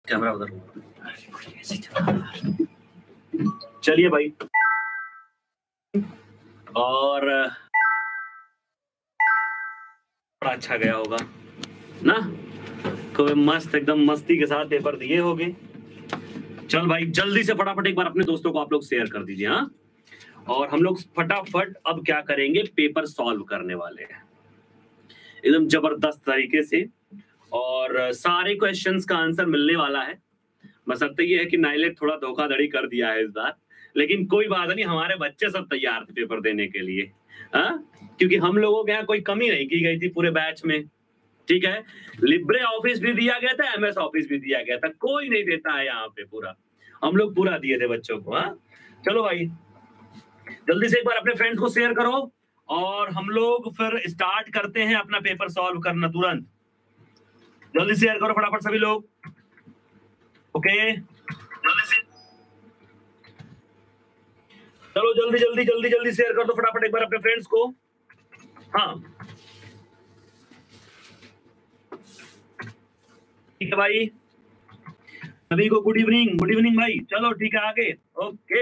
Camera उधर। चलिए भाई, और अच्छा गया होगा ना, तो मस्त एकदम मस्ती के साथ पेपर दिए होगे। चल भाई जल्दी से फटाफट एक बार अपने दोस्तों को आप लोग शेयर कर दीजिए। हाँ, और हम लोग फटाफट अब क्या करेंगे, पेपर सॉल्व करने वाले हैं एकदम जबरदस्त तरीके से, और सारे क्वेश्चंस का आंसर मिलने वाला है। बशर्ते ये है कि नाइलेट थोड़ा धोखाधड़ी कर दिया है इस बार, लेकिन कोई बात नहीं, हमारे बच्चे सब तैयार थे पेपर देने के लिए। हाँ, क्योंकि हम लोगों के यहाँ कोई कमी नहीं की गई थी पूरे बैच में। ठीक है, लिब्रे ऑफिस भी दिया गया था, एमएस ऑफिस भी दिया गया था, कोई नहीं देता है यहाँ पे पूरा, हम लोग पूरा दिए थे बच्चों को। हाँ, चलो भाई जल्दी से एक बार अपने फ्रेंड्स को शेयर करो, और हम लोग फिर स्टार्ट करते हैं अपना पेपर सॉल्व करना तुरंत। जल्दी शेयर करो फटाफट सभी लोग। ओके, जल्दी से चलो, जल्दी जल्दी जल्दी जल्दी शेयर कर दो फटाफट एक बार अपने फ्रेंड्स को। हाँ ठीक है भाई, सभी को गुड इवनिंग। गुड इवनिंग भाई, चलो ठीक है आगे। ओके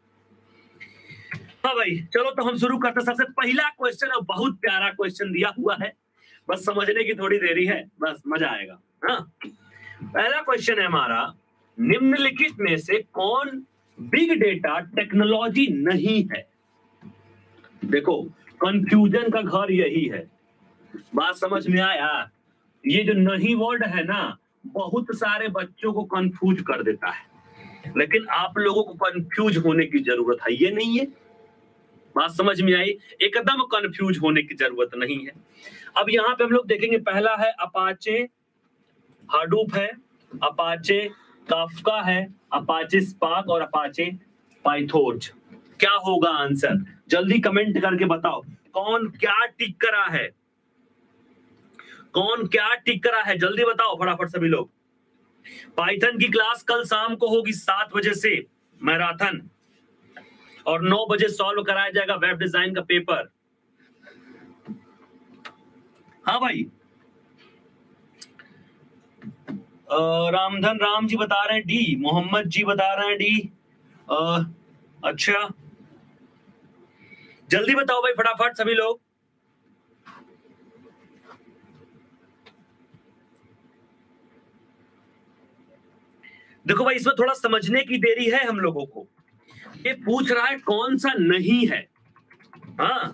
हाँ भाई, चलो तो हम शुरू करते हैं। सबसे पहला क्वेश्चन, और बहुत प्यारा क्वेश्चन दिया हुआ है, बस समझने की थोड़ी देरी है, बस मजा आएगा। हाँ, पहला क्वेश्चन है हमारा, निम्नलिखित में से कौन बिग डेटा टेक्नोलॉजी नहीं है? देखो, कंफ्यूजन का घर यही है, बात समझ में आया? ये जो नहीं वर्ड है ना, बहुत सारे बच्चों को कंफ्यूज कर देता है, लेकिन आप लोगों को कंफ्यूज होने की जरूरत है ये नहीं है। बात समझ में आई? एकदम कंफ्यूज होने की जरूरत नहीं है। अब यहाँ पे हम लोग देखेंगे, पहला है अपाचे हाडूप है, अपाचे काफका है, अपाचे स्पार्क और अपाचे पाइथॉर्च। क्या होगा आंसर? जल्दी कमेंट करके बताओ, कौन क्या टिक करा है, कौन क्या टिक करा है, जल्दी बताओ फटाफट सभी लोग। पाइथन की क्लास कल शाम को होगी 7 बजे से मैराथन, और 9 बजे सॉल्व कराया जाएगा वेब डिजाइन का पेपर। हाँ भाई, रामधन राम जी बता रहे हैं डी, मोहम्मद जी बता रहे हैं डी। अच्छा, जल्दी बताओ भाई फटाफट सभी लोग। देखो भाई, इसमें थोड़ा समझने की देरी है हम लोगों को। ये पूछ रहा है कौन सा नहीं है। हाँ,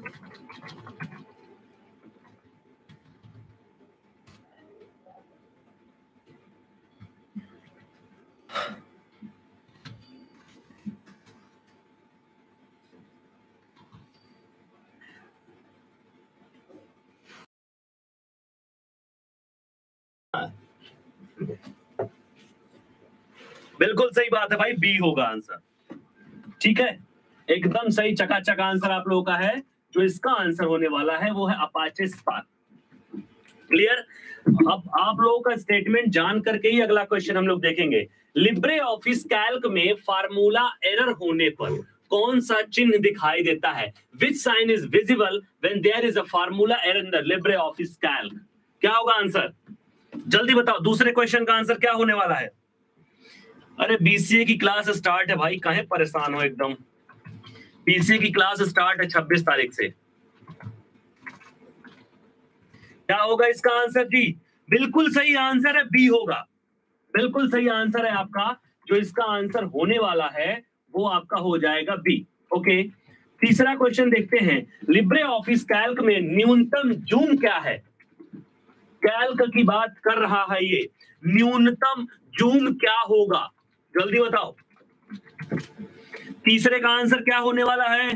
बिल्कुल सही बात है भाई, बी होगा आंसर। ठीक है, एकदम सही चकाचक आंसर आप लोगों का है। जो इसका आंसर होने वाला है वो है अपाचे स्पार्क। क्लियर? अब आप लोगों का स्टेटमेंट जान करके ही अगला क्वेश्चन हम लोग देखेंगे। लिब्रे ऑफिस कैल्क में फार्मूला एरर होने पर कौन सा चिन्ह दिखाई देता है? Which sign is visible when there is a formula error in the Libre Office Calc? क्या होगा आंसर? जल्दी बताओ, दूसरे क्वेश्चन का आंसर क्या होने वाला है? अरे बीसीए की क्लास स्टार्ट है भाई, काहे परेशान हो एकदम। बीसीए की क्लास स्टार्ट है 26 तारीख से। क्या होगा इसका आंसर जी? बिल्कुल सही आंसर है, बी होगा। बिल्कुल सही आंसर है आपका। जो इसका आंसर होने वाला है वो आपका हो जाएगा बी। ओके, तीसरा क्वेश्चन देखते हैं। लिब्रे ऑफिस कैल्क में न्यूनतम जूम क्या है? कैल्क की बात कर रहा है ये, न्यूनतम जूम क्या होगा? जल्दी बताओ, तीसरे का आंसर क्या होने वाला है?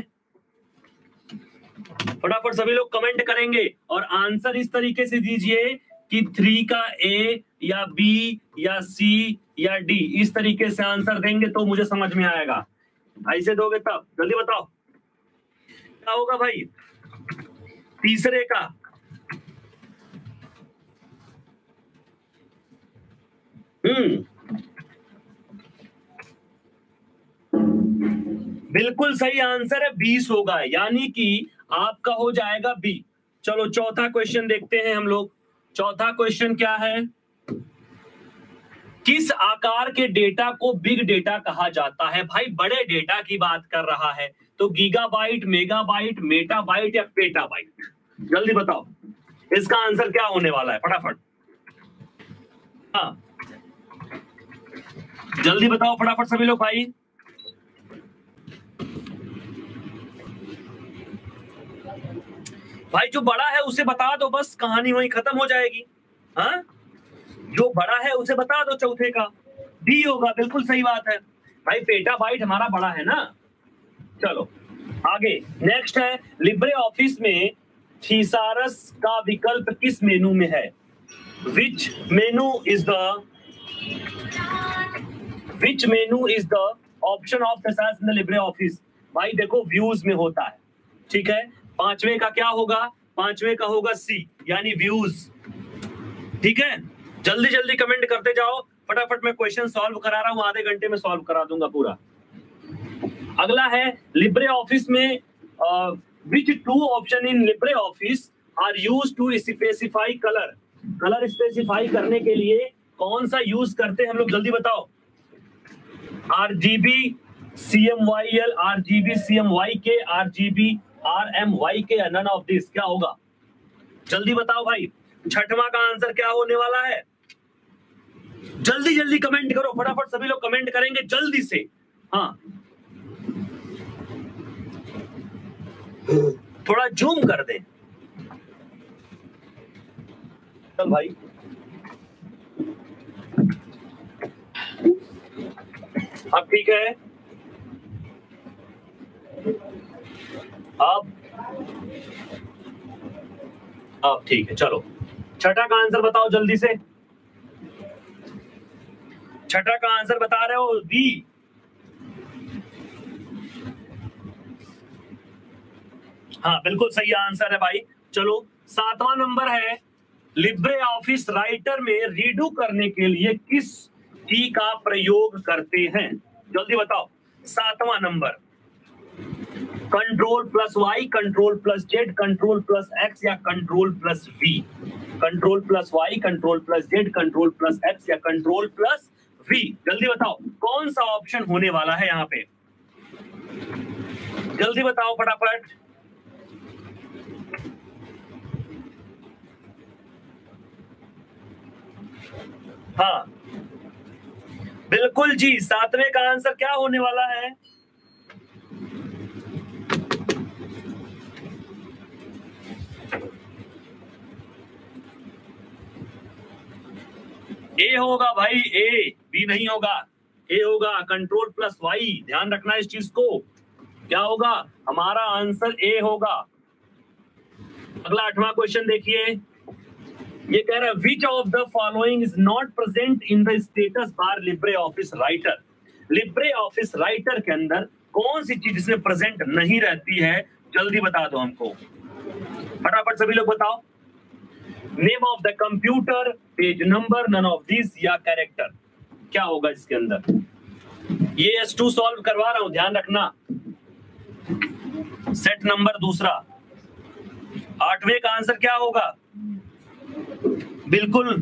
फटाफट सभी लोग कमेंट करेंगे, और आंसर इस तरीके से दीजिए कि 3 का ए या बी या सी या डी, इस तरीके से आंसर देंगे तो मुझे समझ में आएगा। ऐसे दोगे तब, जल्दी बताओ क्या होगा भाई तीसरे का? बिल्कुल सही आंसर है 20 होगा, यानी कि आपका हो जाएगा बी। चलो चौथा क्वेश्चन देखते हैं हम लोग। चौथा क्वेश्चन क्या है? किस आकार के डेटा को बिग डेटा कहा जाता है? भाई बड़े डेटा की बात कर रहा है तो गीगाबाइट, मेगाबाइट, मेटाबाइट या पेटाबाइट? जल्दी बताओ इसका आंसर क्या होने वाला है, फटाफट। हाँ जल्दी बताओ फटाफट सभी लोग भाई। भाई जो बड़ा है उसे बता दो, बस कहानी वहीं खत्म हो जाएगी। हाँ जो बड़ा है उसे बता दो, चौथे का डी होगा, बिल्कुल सही बात है भाई, पेटाबाइट हमारा बड़ा है ना। चलो आगे नेक्स्ट है, लिब्रे ऑफिस में थीसारस का विकल्प किस मेनू में है? Which menu is the option of thesaurus in the Libre Office? भाई देखो व्यूज में होता है, ठीक है। पांचवे का क्या होगा? पांचवे का होगा सी, यानी व्यूज, ठीक है। जल्दी जल्दी कमेंट करते जाओ, फटाफट मैं क्वेश्चन सॉल्व करा रहा हूं, आधे घंटे में सॉल्व करा दूंगा पूरा। अगला है लिब्रे ऑफिस में which two option in Libre Office are used to specify colour? Colour specify करने के लिए कौन सा यूज करते हैं हम लोग, जल्दी बताओ। RGB CMYL, RGB CMYK, RGB RMYK, none of this, क्या होगा? जल्दी बताओ भाई, छठवां का आंसर क्या होने वाला है? जल्दी जल्दी कमेंट करो, फटाफट सभी लोग कमेंट करेंगे जल्दी से। हाँ थोड़ा जूम कर दे चल भाई। अब ठीक है, अब ठीक है। चलो छठा का आंसर बताओ जल्दी से, छठा का आंसर बता रहे हो? बी। हाँ बिल्कुल सही आंसर है भाई। चलो सातवां नंबर है, लिब्रे ऑफिस राइटर में रीडू करने के लिए किस की का प्रयोग करते हैं? जल्दी बताओ। सातवां नंबर, Ctrl+Y, Ctrl+Z, Ctrl+X या Ctrl+V? Ctrl+Y, Ctrl+Z, Ctrl+X या Ctrl+V? जल्दी बताओ कौन सा ऑप्शन होने वाला है यहाँ पे, जल्दी बताओ फटाफट। हाँ बिल्कुल जी, सातवें का आंसर क्या होने वाला है? ए होगा भाई, ए, बी नहीं होगा, ए होगा। Ctrl+Y, ध्यान रखना इस चीज को, क्या होगा हमारा आंसर? ए होगा। अगला आठवां क्वेश्चन देखिए, ये कह रहा है which of the following is not present in the status bar Libre office Writer? Libre office Writer के अंदर कौन सी चीज इसमें प्रेजेंट नहीं रहती है? जल्दी बता दो हमको, फटाफट सभी लोग बताओ। Name of the computer, page number, none of this या कैरेक्टर? क्या होगा इसके अंदर? ये S2 सॉल्व करवा रहा हूं, ध्यान रखना। सेट नंबर दूसरा, आठवें का आंसर क्या होगा? बिल्कुल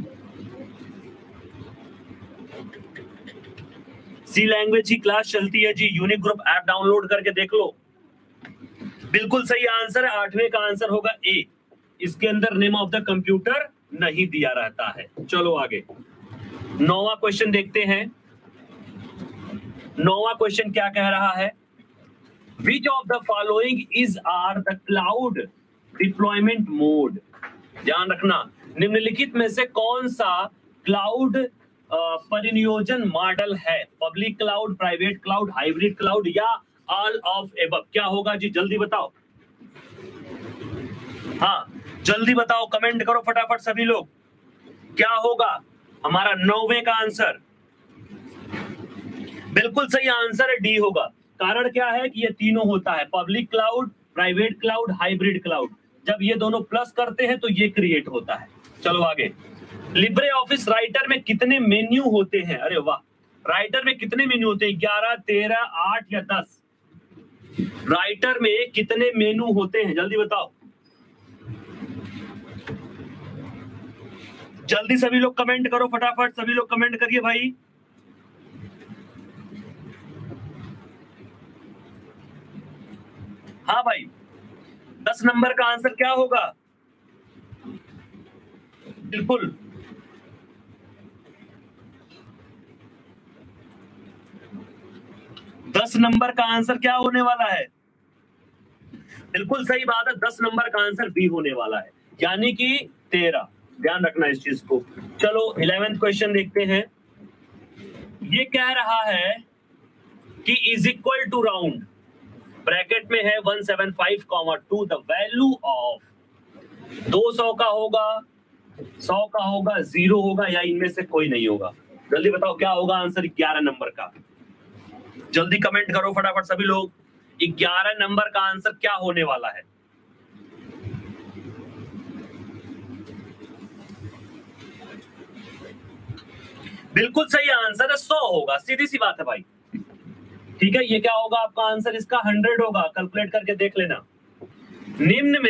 सी लैंग्वेज की क्लास चलती है जी, यूनिक ग्रुप ऐप डाउनलोड करके देख लो। बिल्कुल सही आंसर है, आठवें का आंसर होगा ए। इसके अंदर नेम ऑफ द कंप्यूटर नहीं दिया रहता है। चलो आगे नौवां क्वेश्चन देखते हैं। नौवां क्वेश्चन क्या कह रहा है? Which of the following is are the cloud deployment mode? ध्यान रखना, निम्नलिखित में से कौन सा क्लाउड परिनियोजन मॉडल है? Public cloud, private cloud, hybrid cloud या ऑल ऑफ एबव? क्या होगा जी, जल्दी बताओ। हाँ जल्दी बताओ, कमेंट करो फटाफट सभी लोग, क्या होगा हमारा नौवें का आंसर? बिल्कुल सही आंसर है, डी होगा। कारण क्या है कि ये तीनों होता है, public cloud, private cloud, hybrid cloud. जब ये दोनों प्लस करते हैं तो ये क्रिएट होता है। चलो आगे, लिब्रे ऑफिस राइटर में कितने मेन्यू होते हैं? अरे वाह, राइटर में कितने मेन्यू होते हैं? 11, 13, 8 या 10? राइटर में कितने मेनू होते हैं? जल्दी बताओ, जल्दी सभी लोग कमेंट करो, फटाफट सभी लोग कमेंट करिए भाई। हाँ भाई, 10 नंबर का आंसर क्या होगा? बिल्कुल, दस नंबर का आंसर क्या होने वाला है? बिल्कुल सही बात है, 10 नंबर का आंसर बी होने वाला है, यानी कि 13। ध्यान रखना इस चीज को। चलो 11th क्वेश्चन देखते हैं। ये कह रहा है कि is equal to round, bracket में है 175,2, द वैल्यू ऑफ 200 का होगा, 100 का होगा, 0 होगा, या इनमें से कोई नहीं होगा। जल्दी बताओ क्या होगा आंसर 11 नंबर का। जल्दी कमेंट करो फटाफट सभी लोग, 11 नंबर का आंसर क्या होने वाला है? बिल्कुल सही आंसर है, 100 होगा, सीधी सी बात है भाई। ठीक है, ये क्या होगा आपका आंसर? इसका 100 होगा। कैलकुलेट करके देख लेना। निम्न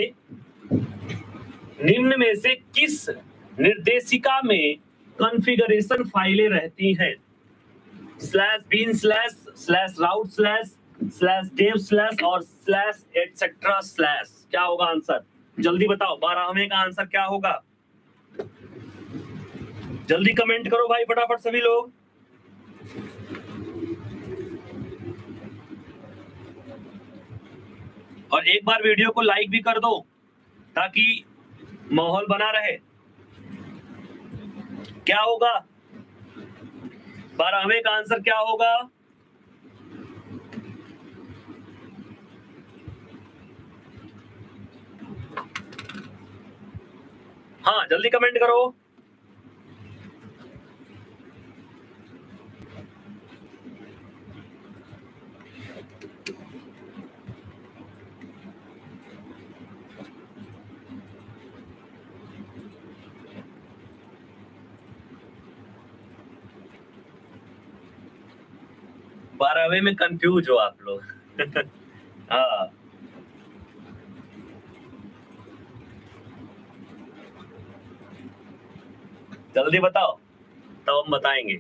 में से किस निर्देशिका में कॉन्फ़िगरेशन फाइलें रहती हैं? /bin/ /route/ /dev/ और /etc/ क्या होगा आंसर? जल्दी बताओ, 12वें का आंसर क्या होगा? जल्दी कमेंट करो भाई फटाफट सभी लोग। और एक बार वीडियो को लाइक भी कर दो ताकि माहौल बना रहे। क्या होगा 12वें का आंसर? क्या होगा? हाँ, जल्दी कमेंट करो। बारहवें में कंफ्यूज हो आप लोग। हाँ, जल्दी बताओ तब हम बताएंगे।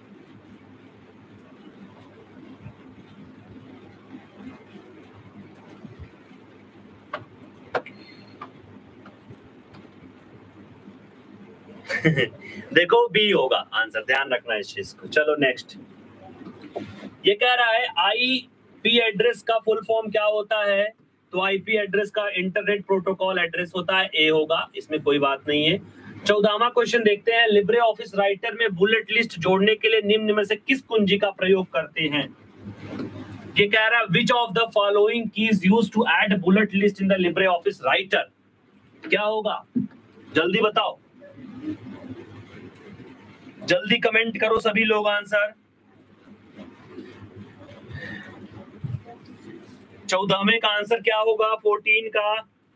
देखो बी होगा आंसर, ध्यान रखना इस चीज को। चलो नेक्स्ट। ये कह रहा है आईपी एड्रेस का फुल फॉर्म क्या होता है? तो आईपी एड्रेस का इंटरनेट प्रोटोकॉल एड्रेस होता है, ए होगा, इसमें कोई बात नहीं है। 14वां क्वेश्चन देखते हैं। लिब्रे ऑफिस राइटर में बुलेट लिस्ट जोड़ने के लिए निम्न में से किस कुंजी का प्रयोग करते हैं? ये कह रहा है which of the following keys used to add bullet list in the Libre office Writer? क्या होगा? जल्दी बताओ, जल्दी कमेंट करो सभी लोग आंसर। 14वें का आंसर क्या होगा? 14 का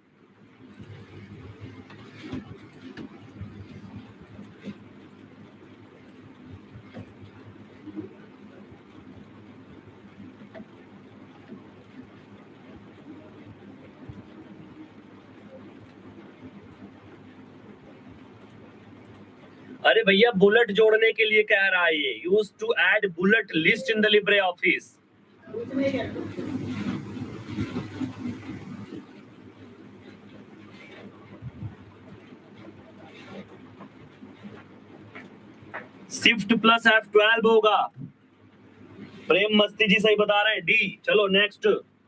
अरे भैया बुलेट जोड़ने के लिए कह रहा है ये, use to add bullet list in the Libre Office. Shift plus F12 होगा। प्रेम मस्ती जी सही बता रहे हैं, डी। चलो नेक्स्ट।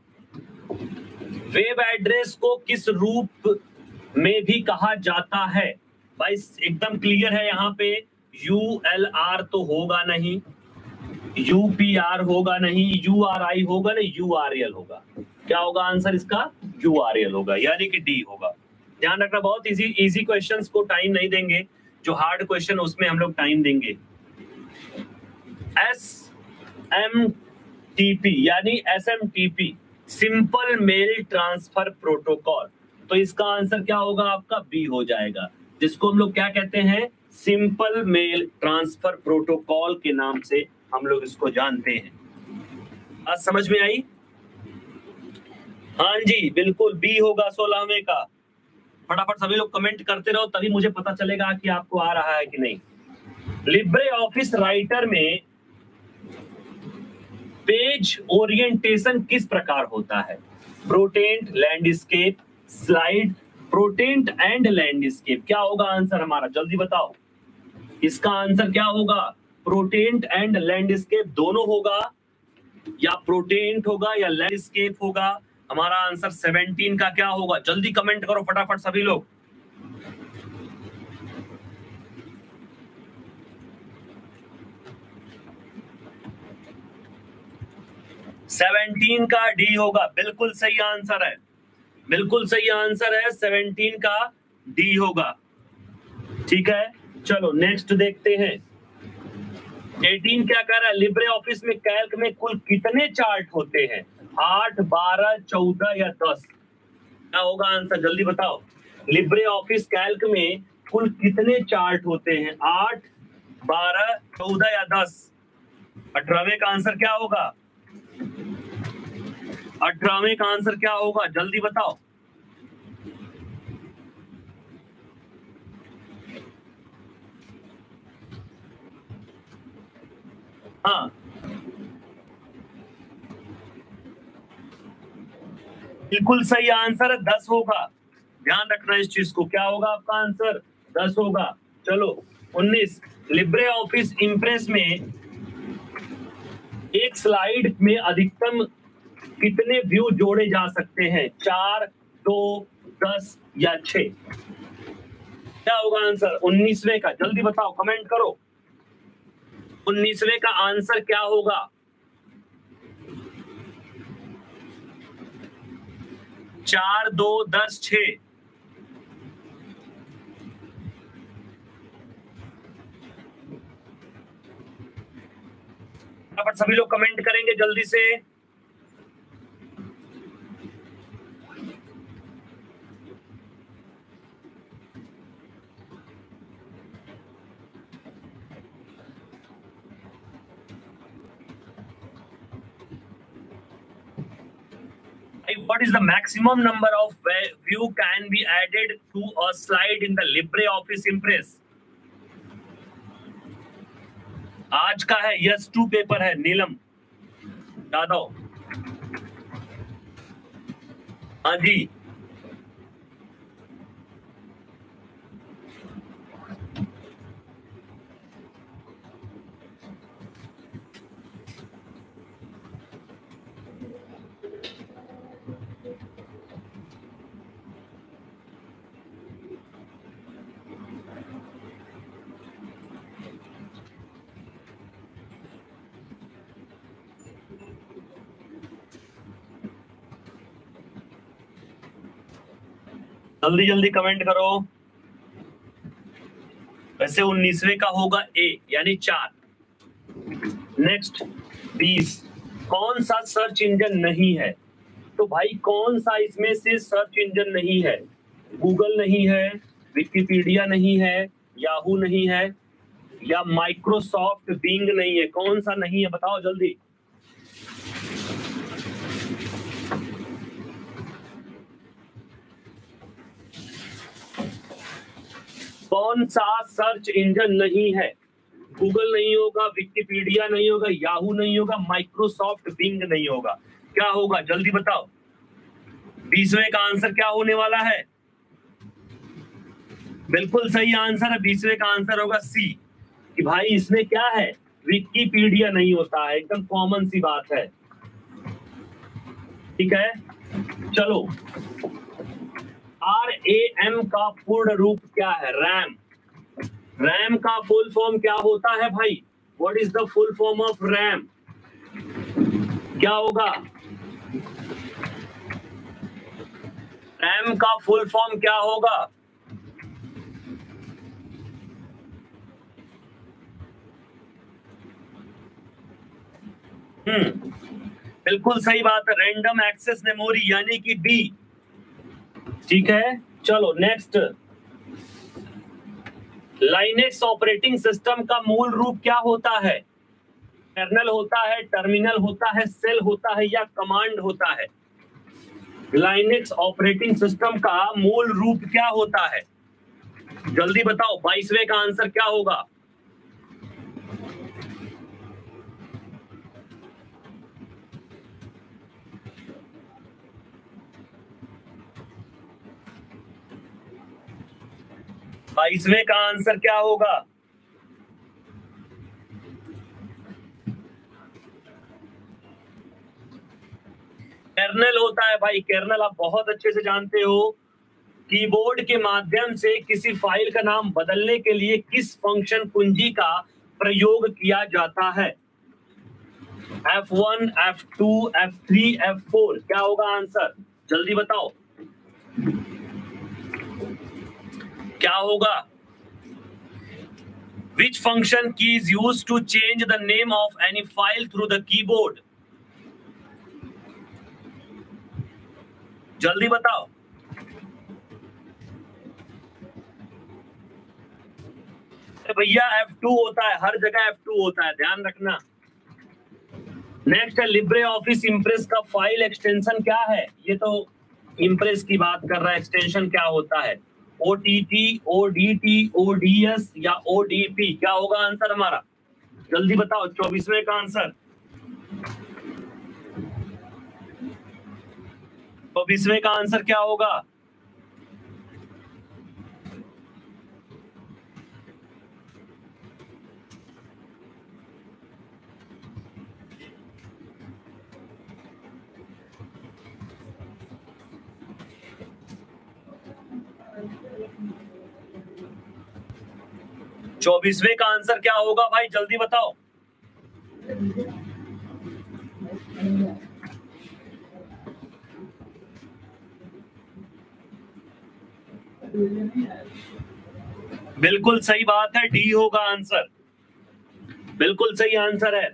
वेब एड्रेस को किस रूप में भी कहा जाता है? भाई एकदम क्लियर है यहाँ पे, ULR तो होगा नहीं, UPR होगा नहीं, URI होगा नहीं, URL होगा। क्या होगा आंसर इसका? URL होगा, यानी कि डी होगा। ध्यान रखना, बहुत इजी क्वेश्चंस को टाइम नहीं देंगे, जो हार्ड क्वेश्चन उसमें हम लोग टाइम देंगे। SMTP यानी SMTP, simple mail transfer protocol, तो इसका आंसर क्या होगा आपका? बी हो जाएगा, जिसको हम लोग क्या कहते हैं? सिंपल मेल ट्रांसफर प्रोटोकॉल के नाम से हम लोग इसको जानते हैं। आज समझ में आई? हाँ जी बिल्कुल, बी होगा 16वें का। फटाफट सभी लोग कमेंट करते रहो, तभी मुझे पता चलेगा कि आपको आ रहा है कि नहीं। लिब्रे ऑफिस राइटर में पेज ओरिएंटेशन किस प्रकार होता है? Portrait, landscape, slide, portrait and landscape. क्या होगा आंसर हमारा, जल्दी बताओ। इसका आंसर क्या होगा? प्रोटेंट एंड लैंडस्केप दोनों होगा, या प्रोटेंट होगा या लैंडस्केप होगा? हमारा आंसर 17 का क्या होगा? जल्दी कमेंट करो फटाफट सभी लोग। सेवनटीन का डी होगा, बिल्कुल सही आंसर है, बिल्कुल सही आंसर है, 17 का डी होगा। ठीक है, चलो नेक्स्ट देखते हैं। 18 क्या कह रहा है? लिब्रे ऑफिस में कैल्क में कुल कितने चार्ट होते हैं? 8, 12, 14 या 10? क्या होगा आंसर, जल्दी बताओ। लिब्रे ऑफिस कैल्क में कुल कितने चार्ट होते हैं? 8, 12, 14 या 10? 18वें का आंसर क्या होगा? 18वें का आंसर क्या होगा, जल्दी बताओ। हाँ, बिल्कुल सही आंसर है, 10 होगा। ध्यान रखना इस चीज को। क्या होगा आपका आंसर? 10 होगा। चलो 19, लिब्रे ऑफिस इंप्रेस में एक स्लाइड में अधिकतम कितने व्यू जोड़े जा सकते हैं? 4, 2, 10 या 6? क्या होगा आंसर 19वें का, जल्दी बताओ, कमेंट करो। 19वें का आंसर क्या होगा? 4, 2, 10, 6? फटाफट सभी लोग कमेंट करेंगे जल्दी से। What is the maximum number of view can be added to a slide in the LibreOffice Impress? आज का है यस 2 पेपर है, नीलम यादव। हाँ जी, जल्दी जल्दी कमेंट करो। वैसे 19वें का होगा ए, यानी 4। नेक्स्ट 20, कौन सा सर्च इंजन नहीं है? तो भाई कौन सा इसमें से सर्च इंजन नहीं है? गूगल नहीं है, विकिपीडिया नहीं है, याहू नहीं है, या माइक्रोसॉफ्ट बिंग नहीं है? कौन सा नहीं है, बताओ जल्दी। कौन सा सर्च इंजन नहीं है? गूगल नहीं होगा, विकिपीडिया नहीं होगा, याहू नहीं होगा, माइक्रोसॉफ्ट बिंग नहीं होगा। क्या होगा जल्दी बताओ। 20वें का आंसर क्या होने वाला है? बिल्कुल सही आंसर है, 20वें का आंसर होगा सी, कि भाई इसमें क्या है, विकिपीडिया नहीं होता है। एकदम कॉमन सी बात है। ठीक है, चलो RAM का पूर्ण रूप क्या है? रैम। रैम का फुल फॉर्म क्या होता है भाई? What is the full form of RAM? क्या होगा? रैम का फुल फॉर्म क्या होगा? बिल्कुल सही बात है, रैंडम एक्सेस मेमोरी, यानी कि डी। ठीक है, चलो नेक्स्ट। लाइनेक्स ऑपरेटिंग सिस्टम का मूल रूप क्या होता है? कर्नल होता है, टर्मिनल होता है, सेल होता है, या कमांड होता है? लाइनेक्स ऑपरेटिंग सिस्टम का मूल रूप क्या होता है? जल्दी बताओ, 22वें का आंसर क्या होगा? बाईसवें का आंसर क्या होगा? कर्नल होता है भाई, कर्नल आप बहुत अच्छे से जानते हो। कीबोर्ड के माध्यम से किसी फाइल का नाम बदलने के लिए किस फंक्शन कुंजी का प्रयोग किया जाता है? F1, F2, F3, F4 क्या होगा आंसर? जल्दी बताओ क्या होगा? Which function key is used to change the name of any file through the keyboard? जल्दी बताओ। भैया F2 होता है, हर जगह F2 होता है, ध्यान रखना। नेक्स्ट है लिब्रे ऑफिस इम्प्रेस का फाइल एक्सटेंशन क्या है? ये तो इम्प्रेस की बात कर रहा है, एक्सटेंशन क्या होता है? OTT, ODT, ODS या ODP क्या होगा आंसर हमारा? जल्दी बताओ 24वें का आंसर। 24वें का आंसर क्या होगा? चौबीसवें का आंसर क्या होगा भाई? जल्दी बताओ। बिल्कुल सही बात है, डी होगा आंसर। बिल्कुल सही आंसर है,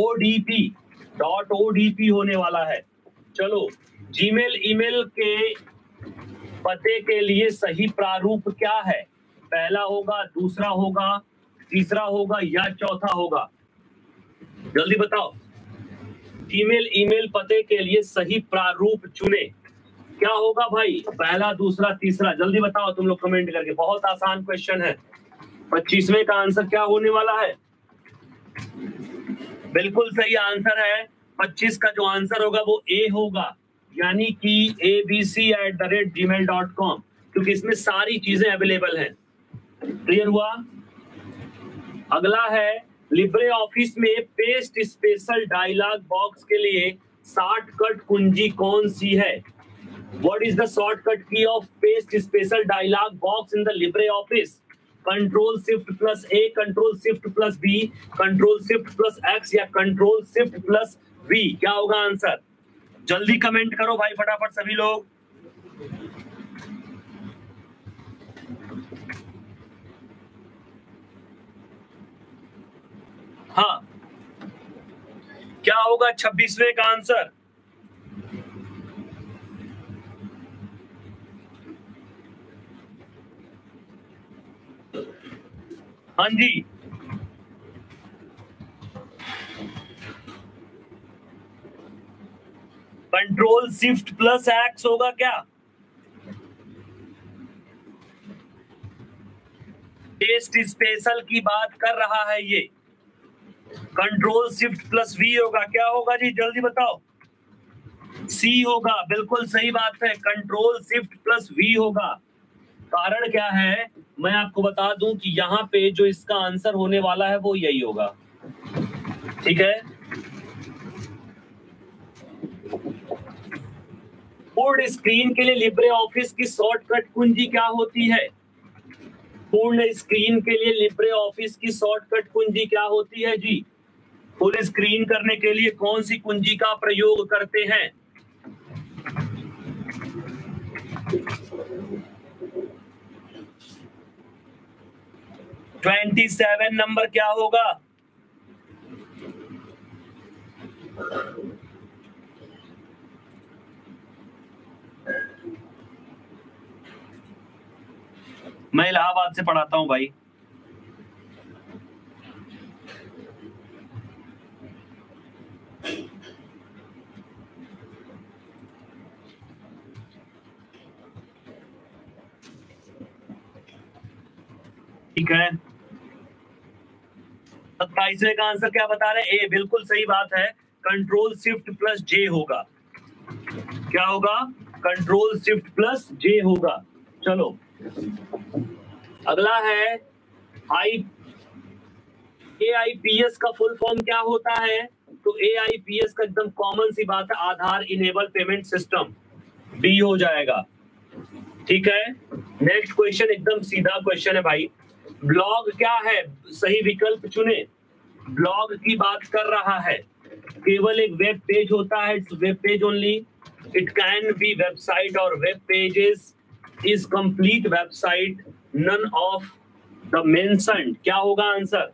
ODP होने वाला है। चलो, जीमेल ईमेल के पते के लिए सही प्रारूप क्या है? पहला होगा, दूसरा होगा, तीसरा होगा या चौथा होगा? जल्दी बताओ। जीमेल ईमेल पते के लिए सही प्रारूप चुने, क्या होगा भाई? पहला, दूसरा, तीसरा, जल्दी बताओ तुम लोग कमेंट करके। बहुत आसान क्वेश्चन है। 25वें का आंसर क्या होने वाला है? बिल्कुल सही आंसर है। 25 का जो आंसर होगा वो ए होगा, यानी कि abc@gmail.com, क्योंकि इसमें सारी चीजें अवेलेबल हैं। क्लियर हुआ? अगला है लिब्रे ऑफिस में पेस्ट स्पेशल डायलॉग बॉक्स के लिए शॉर्टकट कुंजी कौन सी है? What is the shortcut key of paste special dialog box in the LibreOffice? Control Shift plus A, Control Shift plus B, Control Shift plus X या Control Shift plus V? क्या होगा answer? जल्दी comment करो भाई फटाफट सभी लोग। हाँ, क्या होगा 26वें का आंसर? हाँ जी, कंट्रोल शिफ्ट प्लस एक्स होगा क्या? पेस्ट स्पेशल की बात कर रहा है ये। कंट्रोल शिफ्ट प्लस वी होगा, क्या होगा जी? जल्दी बताओ। सी होगा, बिल्कुल सही बात है, कंट्रोल शिफ्ट प्लस वी होगा। कारण क्या है मैं आपको बता दूं कि यहाँ पे जो इसका आंसर होने वाला है वो यही होगा। ठीक है, पूर्ण स्क्रीन के लिए लिब्रे ऑफिस की शॉर्टकट कुंजी क्या होती है? पूर्ण स्क्रीन के लिए लिब्रे ऑफिस की शॉर्टकट कुंजी क्या होती है जी? फुल स्क्रीन करने के लिए कौन सी कुंजी का प्रयोग करते हैं? ट्वेंटी 27 नंबर क्या होगा? मैं इलाहाबाद से पढ़ाता हूं भाई। ठीक है, 27वें का आंसर क्या बता रहे हैं? ए, बिल्कुल सही बात है, कंट्रोल शिफ्ट प्लस जे होगा। क्या होगा? कंट्रोल शिफ्ट प्लस जे होगा। चलो अगला है AIPS का फुल फॉर्म क्या होता है? तो AIPS का एकदम कॉमन सी बात है, Aadhaar enable payment system, B हो जाएगा। ठीक है, नेक्स्ट क्वेश्चन एकदम सीधा क्वेश्चन है भाई। ब्लॉग क्या है? सही विकल्प चुने। ब्लॉग की बात कर रहा है, केवल एक वेब पेज होता है, it's web page only, it can be website और web pages is complete website, none of the mentioned. क्या होगा आंसर?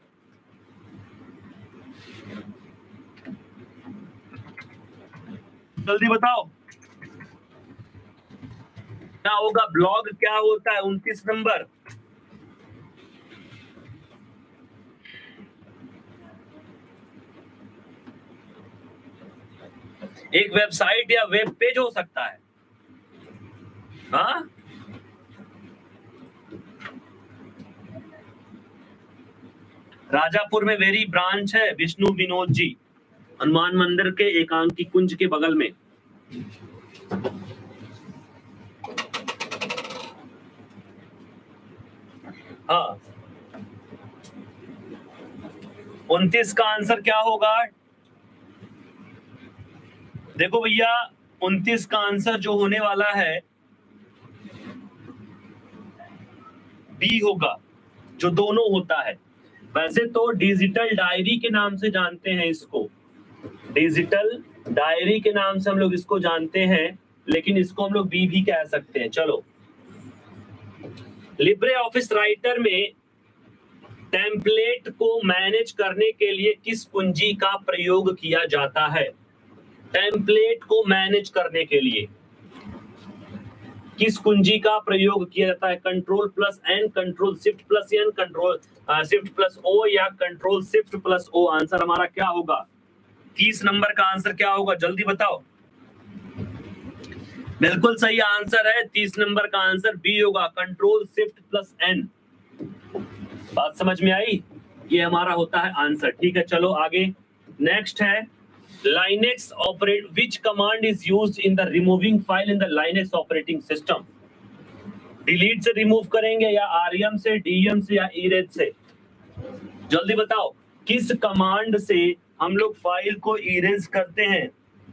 जल्दी बताओ क्या होगा? ब्लॉग क्या होता है? 29 नंबर। एक वेबसाइट या वेब पेज हो सकता है। हाँ, राजापुर में वेरी ब्रांच है, विष्णु विनोद जी, हनुमान मंदिर के एकांकी कुंज के बगल में। हाँ, 29 का आंसर क्या होगा? देखो भैया, 29 का आंसर जो होने वाला है बी होगा, जो दोनों होता है। वैसे तो डिजिटल डायरी के नाम से जानते हैं इसको, डिजिटल डायरी के नाम से हम लोग इसको जानते हैं, लेकिन इसको हम लोग बी भी कह सकते हैं। चलो, लिब्रे ऑफिस राइटर में टेम्पलेट को मैनेज करने के लिए किस कुंजी का प्रयोग किया जाता है? टेम्पलेट को मैनेज करने के लिए किस कुंजी का प्रयोग किया जाता है? Control plus N, control shift plus N, control shift plus O, या control shift plus O? Answer हमारा क्या होगा? 30 नंबर का आंसर क्या होगा? जल्दी बताओ। बिल्कुल सही आंसर है, 30 नंबर का आंसर बी होगा, कंट्रोल शिफ्ट प्लस एन। बात समझ में आई? ये हमारा होता है आंसर। ठीक है, चलो आगे। नेक्स्ट है Linux operate which command is used in the removing file in the Linux operating system? Delete से रिमूव करेंगे या rm से, dm से या erase से? जल्दी बताओ, किस कमांड से हम लोग फाइल को इरेज करते हैं?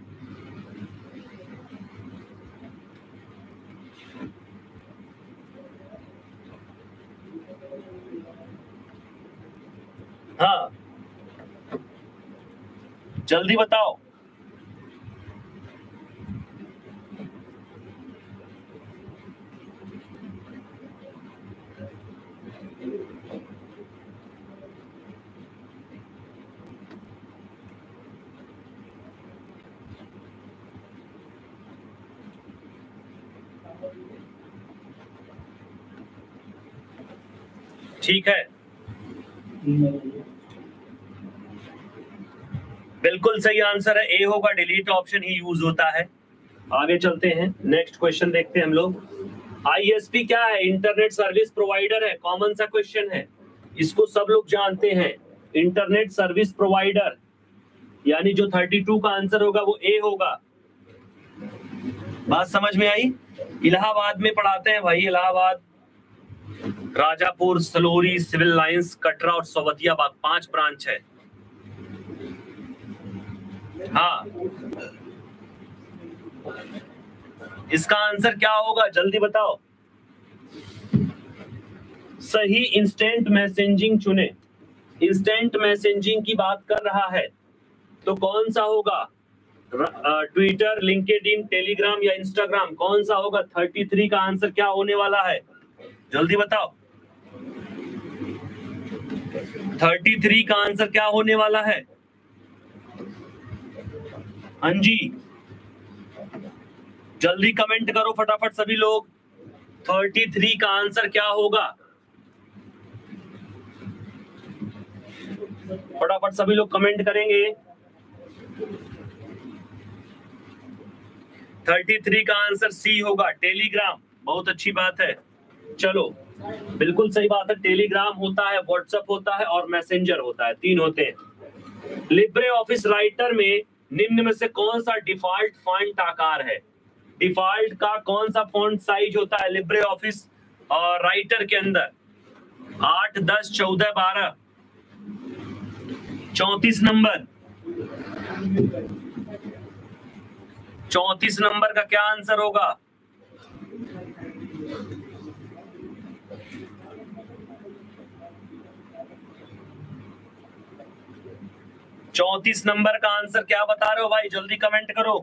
हाँ, जल्दी बताओ। ठीक है, बिल्कुल सही आंसर है, ए होगा, डिलीट ऑप्शन ही यूज होता है। आगे चलते हैं, नेक्स्ट क्वेश्चन देखते हैं हम लोग। आईएसपी क्या है? इंटरनेट सर्विस प्रोवाइडर है, कॉमन सा क्वेश्चन है, इसको सब लोग जानते हैं। इंटरनेट सर्विस प्रोवाइडर, यानी जो 32 का आंसर होगा वो ए होगा। बात समझ में आई? इलाहाबाद में पढ़ाते हैं भाई, इलाहाबाद, राजापुर, सलोरी, सिविल लाइंस, कटरा और सोवतिया बाग, 5 ब्रांच है। हाँ, इसका आंसर क्या होगा? जल्दी बताओ। सही, इंस्टेंट मैसेजिंग चुने। इंस्टेंट मैसेजिंग की बात कर रहा है तो कौन सा होगा? ट्विटर, लिंक्डइन, टेलीग्राम या इंस्टाग्राम? कौन सा होगा? 33 का आंसर क्या होने वाला है? जल्दी बताओ। 33 का आंसर क्या होने वाला है? हाँ जी, जल्दी कमेंट करो फटाफट सभी लोग। 33 का आंसर क्या होगा? फटाफट सभी लोग कमेंट करेंगे। 33 का आंसर सी होगा, टेलीग्राम। बहुत अच्छी बात है। चलो बिल्कुल सही बात है। टेलीग्राम होता है, व्हाट्सएप होता है और मैसेंजर होता है, 3 होते हैं। लिब्रे ऑफिस राइटर में निम्न में से कौन सा डिफॉल्ट फॉन्ट आकार है? डिफॉल्ट का कौन सा फॉन्ट साइज होता है लिब्रे ऑफिस और राइटर के अंदर? 8, 10, 14, 12, 34 नंबर। 34 नंबर का क्या आंसर होगा? चौंतीस नंबर का आंसर क्या बता रहे हो भाई? जल्दी कमेंट करो।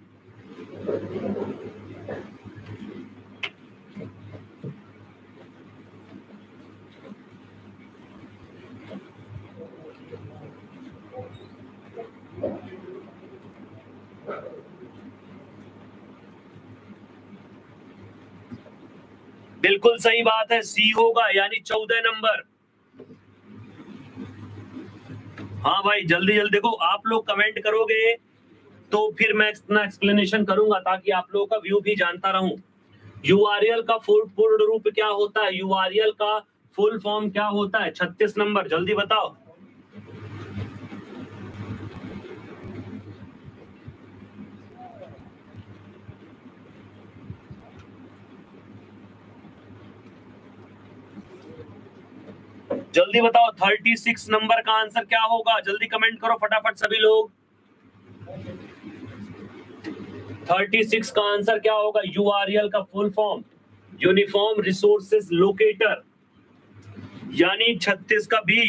बिल्कुल सही बात है, सी होगा, यानी 14 नंबर। हाँ भाई जल्दी जल्दी देखो, आप लोग कमेंट करोगे तो फिर मैं इतना एक्सप्लेनेशन करूंगा ताकि आप लोगों का व्यू भी जानता रहूं। यूआरएल का पूर्ण रूप क्या होता है? यूआरएल का फुल फॉर्म क्या होता है? 36 नंबर, जल्दी बताओ। जल्दी बताओ 36 नंबर का आंसर क्या होगा? जल्दी कमेंट करो फटाफट सभी लोग। 36 का आंसर क्या होगा? यूआरएल का full form uniform resources locator, यानी 36 का बी।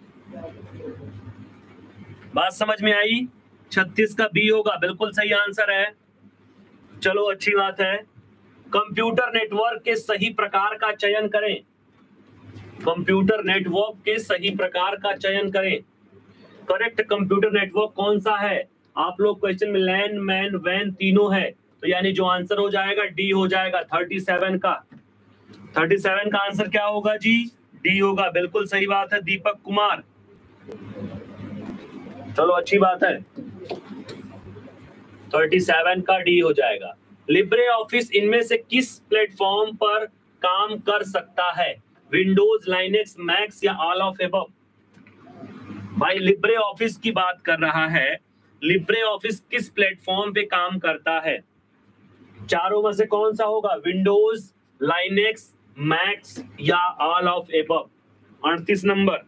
बात समझ में आई? 36 का बी होगा, बिल्कुल सही आंसर है। चलो अच्छी बात है। कंप्यूटर नेटवर्क के सही प्रकार का चयन करें। कंप्यूटर नेटवर्क के सही प्रकार का चयन करें। करेक्ट कंप्यूटर नेटवर्क कौन सा है? आप लोग क्वेश्चन में लैन, मैन, वैन तीनों है, तो यानी जो आंसर हो जाएगा डी हो जाएगा 37 का। 37 का आंसर क्या होगा जी? डी होगा, बिल्कुल सही बात है दीपक कुमार। चलो अच्छी बात है, 37 का डी हो जाएगा। लिब्रे ऑफिस इनमें से किस प्लेटफॉर्म पर काम कर सकता है? विंडोज, लाइनेक्स, मैक्स या ऑल ऑफ एबव? भाई लिब्रे ऑफिस की बात कर रहा है, लिब्रे ऑफिस किस प्लेटफॉर्म पे काम करता है? चारों में से कौन सा होगा? विंडोज, लाइनेक्स, मैक्स या ऑल ऑफ एबव? 38 नंबर।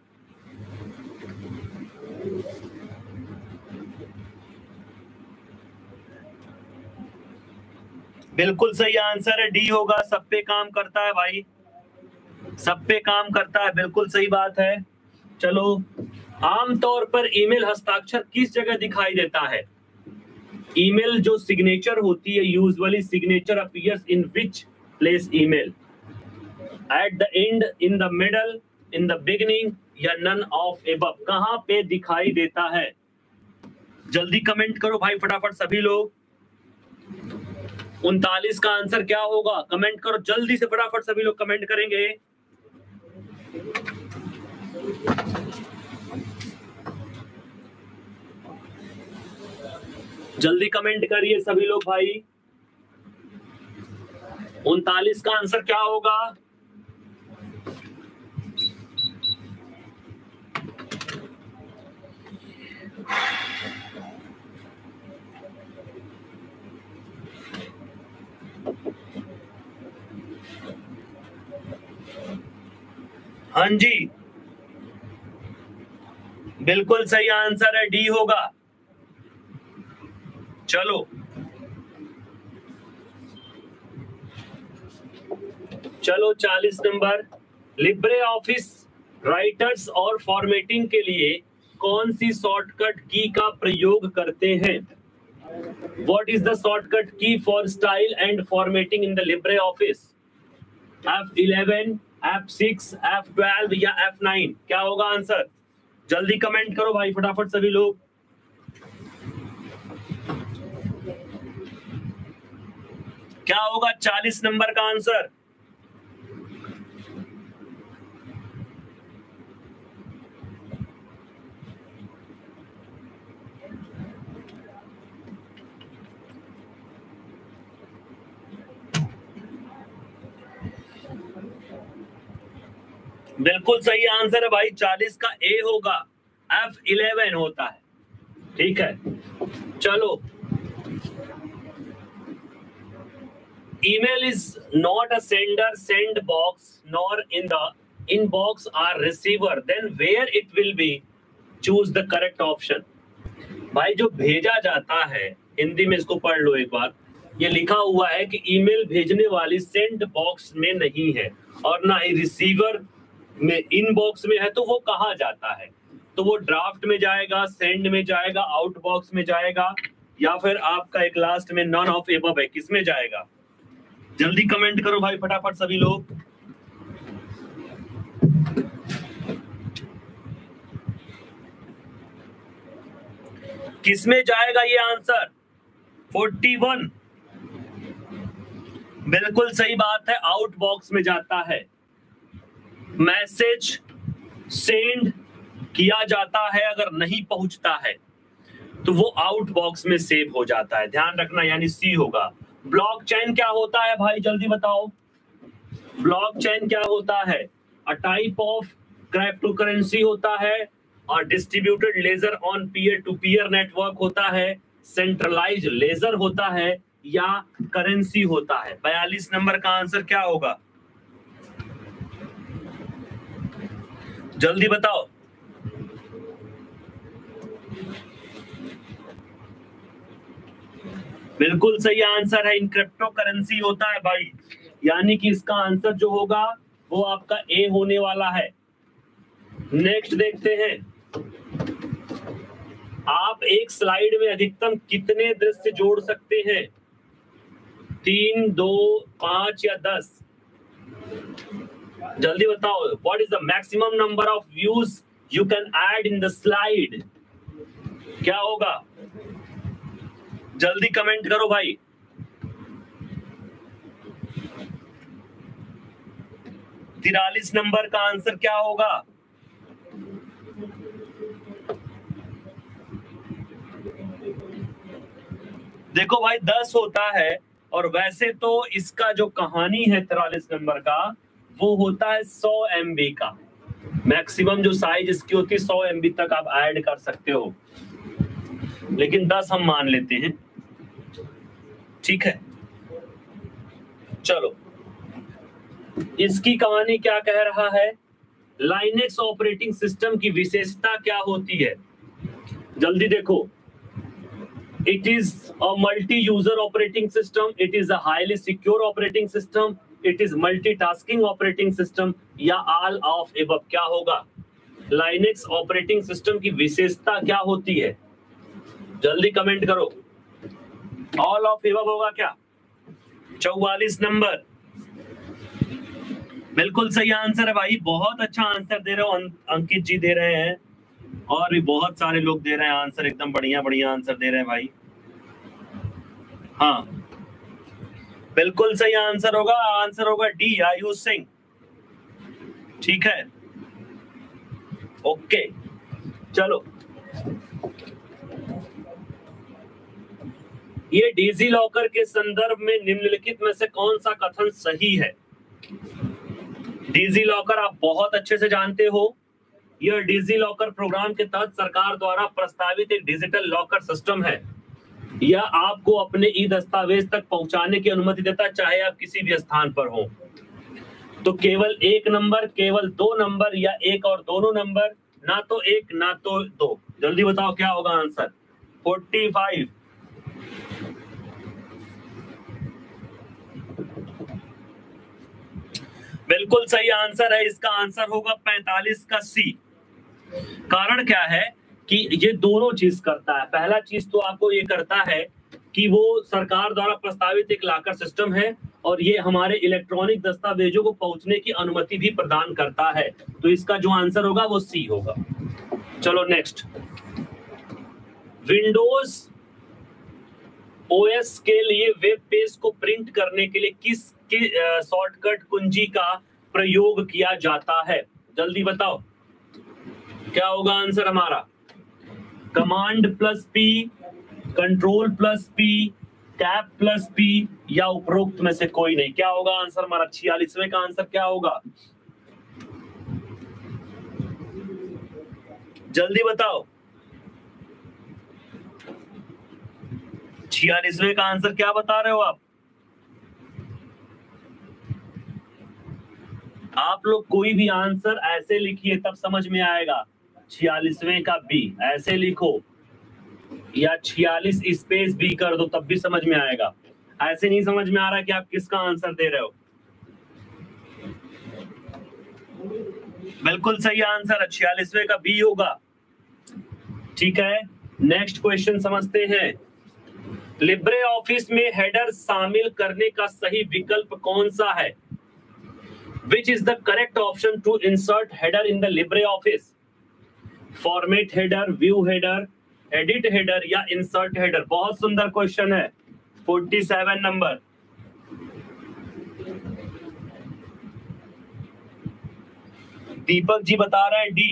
बिल्कुल सही आंसर है, डी होगा, सब पे काम करता है भाई, सब पे काम करता है, बिल्कुल सही बात है। चलो, आमतौर पर ईमेल हस्ताक्षर किस जगह दिखाई देता है? ईमेल जो सिग्नेचर होती है, usually signature appears in which place email? At the end, in the middle, in the beginning या नन ऑफ एबव? कहां पे दिखाई देता है? जल्दी कमेंट करो भाई फटाफट सभी लोग। 39 का आंसर क्या होगा? कमेंट करो जल्दी से फटाफट, सभी लोग कमेंट करेंगे। जल्दी कमेंट करिए सभी लोग भाई। 39 का आंसर क्या होगा? हाँ जी, बिल्कुल सही आंसर है, डी होगा। चलो चलो 40 नंबर, लिब्रे ऑफिस राइटर्स और फॉर्मेटिंग के लिए कौन सी शॉर्टकट की का प्रयोग करते हैं? What is the shortcut key for style and formatting in the Libre office? F11, F6, F12 या F9? क्या होगा आंसर? जल्दी कमेंट करो भाई फटाफट सभी लोग। क्या होगा 40 नंबर का आंसर? बिल्कुल सही आंसर है भाई, 40 का ए होगा, F11 होता है। ठीक है, चलो। email is not a sender send box nor in the inbox or receiver, then where it will be, choose the correct option। भाई जो भेजा जाता है, हिंदी में इसको पढ़ लो एक बार, ये लिखा हुआ है कि ईमेल भेजने वाली सेंड बॉक्स में नहीं है और ना ही रिसीवर में, इनबॉक्स में है, तो वो कहाँ जाता है? तो वो ड्राफ्ट में जाएगा, सेंड में जाएगा, आउट बॉक्स में जाएगा, या फिर आपका एक लास्ट में नॉन ऑफ एबव है, किसमें जाएगा? जल्दी कमेंट करो भाई फटाफट सभी लोग। किसमें जाएगा ये आंसर? 41 बिल्कुल सही बात है, आउट बॉक्स में जाता है। मैसेज सेंड किया जाता है, अगर नहीं पहुंचता है तो वो आउट बॉक्स में सेव हो जाता है, ध्यान रखना, यानी सी होगा। ब्लॉकचेन क्या होता है भाई, जल्दी बताओ। ब्लॉकचेन क्या होता है? A type of crypto currency होता है, और distributed ledger on peer to peer network होता है, सेंट्रलाइज्ड लेजर होता है, या करेंसी होता है। 42 नंबर का आंसर क्या होगा, जल्दी बताओ। बिल्कुल सही आंसर है, इन क्रिप्टो करेंसी होता है भाई, यानी कि इसका आंसर जो होगा वो आपका ए होने वाला है। नेक्स्ट देखते हैं, आप एक स्लाइड में अधिकतम कितने दृश्य जोड़ सकते हैं? 3, 2, 5 या 10? जल्दी बताओ। What is the maximum number of views you can add in the slide? क्या होगा? जल्दी कमेंट करो भाई। तिरालीस नंबर का आंसर क्या होगा? देखो भाई 10 होता है, और वैसे तो इसका जो कहानी है 43 नंबर का, वो होता है 100 MB का। मैक्सिमम जो साइज इसकी होती है 100 MB तक आप ऐड कर सकते हो, लेकिन 10 हम मान लेते हैं। ठीक है, चलो, इसकी कहानी क्या कह रहा है? लाइनेक्स ऑपरेटिंग सिस्टम की विशेषता क्या होती है? जल्दी देखो। It is a multi-user operating system. It is a highly secure operating system. It is multitasking operating system, या all of above? क्या होगा? Linux ऑपरेटिंग सिस्टम की विशेषता क्या होती है? जल्दी कमेंट करो। All of above होगा क्या? 44 नंबर बिल्कुल सही आंसर है भाई, बहुत अच्छा आंसर दे रहे हो, अंकित जी दे रहे हैं, और भी बहुत सारे लोग दे रहे हैं आंसर, एकदम बढ़िया बढ़िया आंसर दे रहे हैं भाई। हाँ, बिल्कुल सही आंसर होगा, आंसर होगा डी, आयुष सिंह। ठीक है, ओके, चलो। ये डिजी लॉकर के संदर्भ में निम्नलिखित में से कौन सा कथन सही है? डिजी लॉकर आप बहुत अच्छे से जानते हो, यह डिजी लॉकर प्रोग्राम के तहत सरकार द्वारा प्रस्तावित एक डिजिटल लॉकर सिस्टम है। यह आपको अपने ई दस्तावेज तक पहुंचाने की अनुमति देता है, चाहे आप किसी भी स्थान पर हो। तो केवल 1 नंबर, केवल 2 नंबर, या 1 और दोनों नंबर, ना तो 1 ना तो 2? जल्दी बताओ क्या होगा आंसर? 45 बिल्कुल सही आंसर है, इसका आंसर होगा 45 का सी। कारण क्या है कि ये दोनों चीज करता है। पहला चीज तो आपको ये करता है कि वो सरकार द्वारा प्रस्तावित एक लॉकर सिस्टम है, और ये हमारे इलेक्ट्रॉनिक दस्तावेजों को पहुंचने की अनुमति भी प्रदान करता है। तो इसका जो आंसर होगा वो सी होगा। चलो नेक्स्ट, विंडोज ओएस के लिए वेब पेज को प्रिंट करने के लिए किस शॉर्टकट कुंजी का प्रयोग किया जाता है? जल्दी बताओ क्या होगा आंसर हमारा? Command+P, Control+P, Tab+P, या उपरोक्त में से कोई नहीं? क्या होगा आंसर हमारा? 46वें का आंसर क्या होगा? जल्दी बताओ 46वें का आंसर क्या बता रहे हो आप? आप लोग कोई भी आंसर ऐसे लिखिए तब समझ में आएगा। 46वें का बी ऐसे लिखो या 46 स्पेस बी कर दो तब भी समझ में आएगा। ऐसे नहीं समझ में आ रहा कि आप किसका आंसर दे रहे हो। बिल्कुल सही आंसर 46वें का बी होगा। ठीक है, नेक्स्ट क्वेश्चन समझते हैं। लिब्रे ऑफिस में हेडर शामिल करने का सही विकल्प कौन सा है? Which is the correct option to insert header in the LibreOffice? Format header, view header, edit header या insert header? बहुत सुंदर क्वेश्चन है। 47 नंबर। दीपक जी बता रहे हैं डी।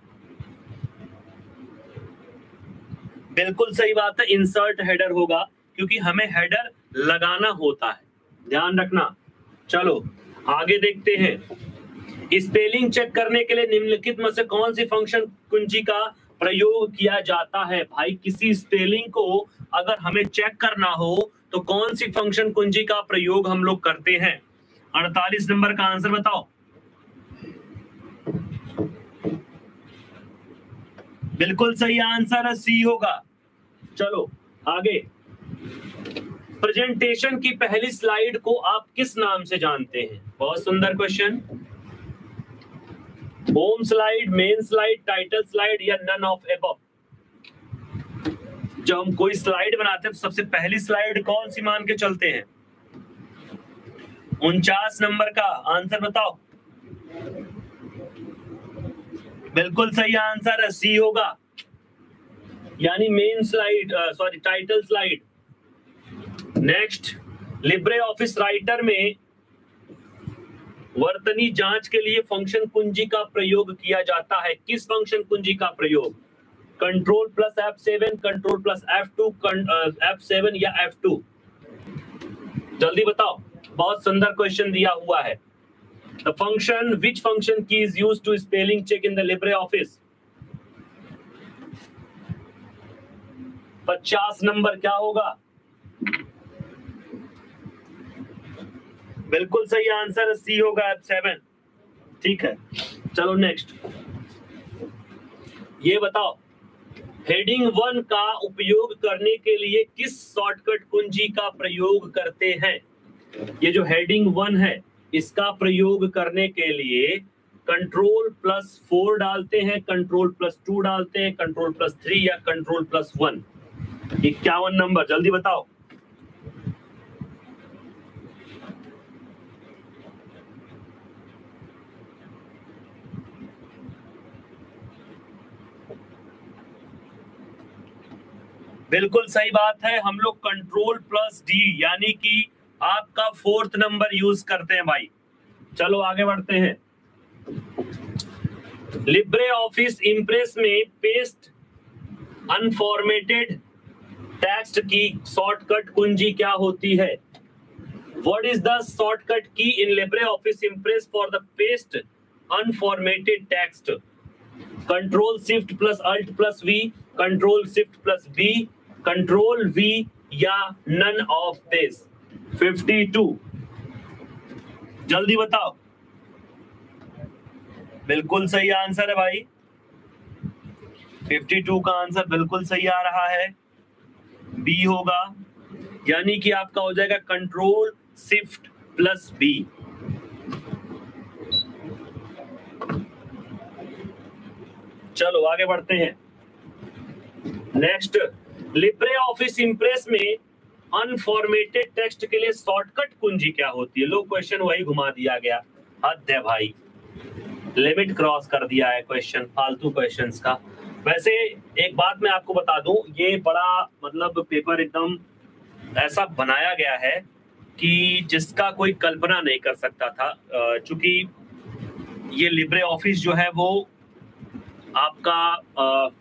बिल्कुल सही बात है, इंसर्ट हेडर होगा क्योंकि हमें हेडर लगाना होता है, ध्यान रखना। चलो आगे देखते हैं। स्पेलिंग चेक करने के लिए निम्नलिखित में से कौन सी फंक्शन कुंजी का प्रयोग किया जाता है? भाई किसी स्पेलिंग को अगर हमें चेक करना हो तो कौन सी फंक्शन कुंजी का प्रयोग हम लोग करते हैं? 48 नंबर का आंसर बताओ। बिल्कुल सही आंसर है सी होगा। चलो आगे। प्रेजेंटेशन की पहली स्लाइड को आप किस नाम से जानते हैं? बहुत सुंदर question. Home slide, main slide, title slide या नन ऑफ अबव? जब हम कोई स्लाइड बनाते हैं तो सबसे पहली स्लाइड कौन सी मान के चलते हैं? 49 नंबर का आंसर बताओ। बिल्कुल सही आंसर है सी होगा, यानी main slide, sorry title slide. Next, Libre office writer में वर्तनी जांच के लिए फंक्शन कुंजी का प्रयोग किया जाता है। किस फंक्शन कुंजी का प्रयोग? Control plus F7, control plus F2, F7 या F2? जल्दी बताओ, बहुत सुंदर क्वेश्चन दिया हुआ है। The function, which function key is used to spelling check in the LibreOffice? 50 number क्या होगा? बिल्कुल सही आंसर सी होगा F7। ठीक है, चलो नेक्स्ट। ये बताओ, हेडिंग 1 का उपयोग करने के लिए किस शॉर्टकट कुंजी का प्रयोग करते हैं? ये जो हेडिंग 1 है इसका प्रयोग करने के लिए कंट्रोल प्लस 4 डालते हैं, कंट्रोल प्लस 2 डालते हैं, कंट्रोल प्लस 3 या कंट्रोल प्लस 1? 51 नंबर, जल्दी बताओ। बिल्कुल सही बात है, हम लोग कंट्रोल प्लस डी यानी कि आपका 4th नंबर यूज करते हैं भाई। चलो आगे बढ़ते हैं। लिब्रे ऑफिस इंप्रेस में पेस्ट अनफॉर्मेटेड टेक्स्ट की शॉर्टकट कुंजी क्या होती है? What is the shortcut key in Libre office Impress for the paste unformatted text? Control shift plus alt plus V, control shift plus B, control V या none of this? 52, जल्दी बताओ। बिल्कुल सही आंसर है भाई, 52 का आंसर बिल्कुल सही आ रहा है, बी होगा, यानी कि आपका हो जाएगा कंट्रोल शिफ्ट प्लस बी। चलो आगे बढ़ते हैं। नेक्स्ट, लिब्रे ऑफिस इंप्रेस में अनफॉर्मेटेड टेक्स्ट के लिए शॉर्टकट कुंजी क्या होती है? लो क्वेश्चन वही घुमा दिया गया, हद है भाई, लिमिट क्रॉस कर दिया है क्वेश्चन, फालतू क्वेश्चंस का। वैसे एक बात मैं आपको बता दूं, ये बड़ा मतलब पेपर एकदम ऐसा बनाया गया है कि जिसका कोई कल्पना नहीं कर सकता था। चूंकि ये लिब्रे ऑफिस जो है वो आपका